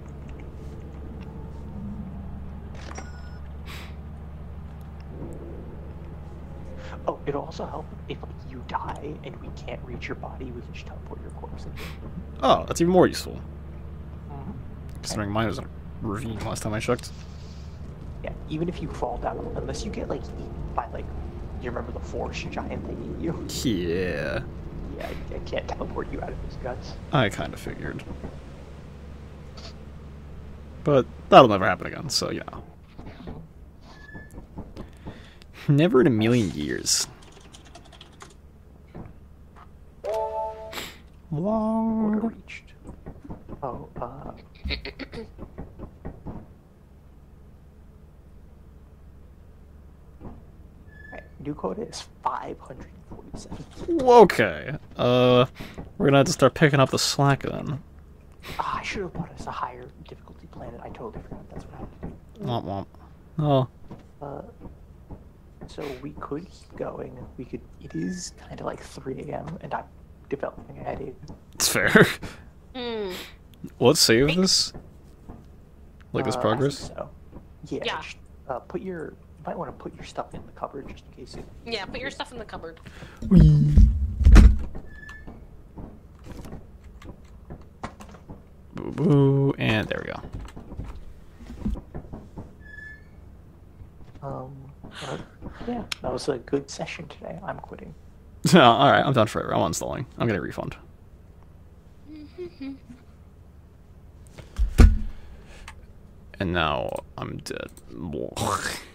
Oh, it'll also help if like, you die and we can't reach your body, we can just teleport your corpse into it. Oh, that's even more useful. Mm-hmm. Considering mine was a ravine last time I checked. Yeah, even if you fall down, unless you get like eaten by like, you remember the force giant that ate you? Yeah. Yeah, I, I can't teleport you out of his guts. I kind of figured. But that'll never happen again, so you know. Never in a million years. Order Long. reached. Oh, uh. Alright, new quota is five hundred forty-seven. Okay. Uh, we're gonna have to start picking up the slack then. Ah, I should have bought us a higher difficulty planet. I totally forgot that's what happened. Womp womp. Oh. Uh, so we could keep going. We could. It is kind of like three A M and I'm developing a headache. It's fair. Mm. Let's save this. Like this Uh, I think progress? so. Yeah. Yeah. just, Uh, put your. You might want to put your stuff in the cupboard just in case it. Yeah, put your stuff in the cupboard. Whee. Boo boo, and there we go. Um. uh, yeah, that was a good session today. I'm quitting. Alright, I'm done forever. I'm uninstalling. I'm getting a refund. And now I'm dead.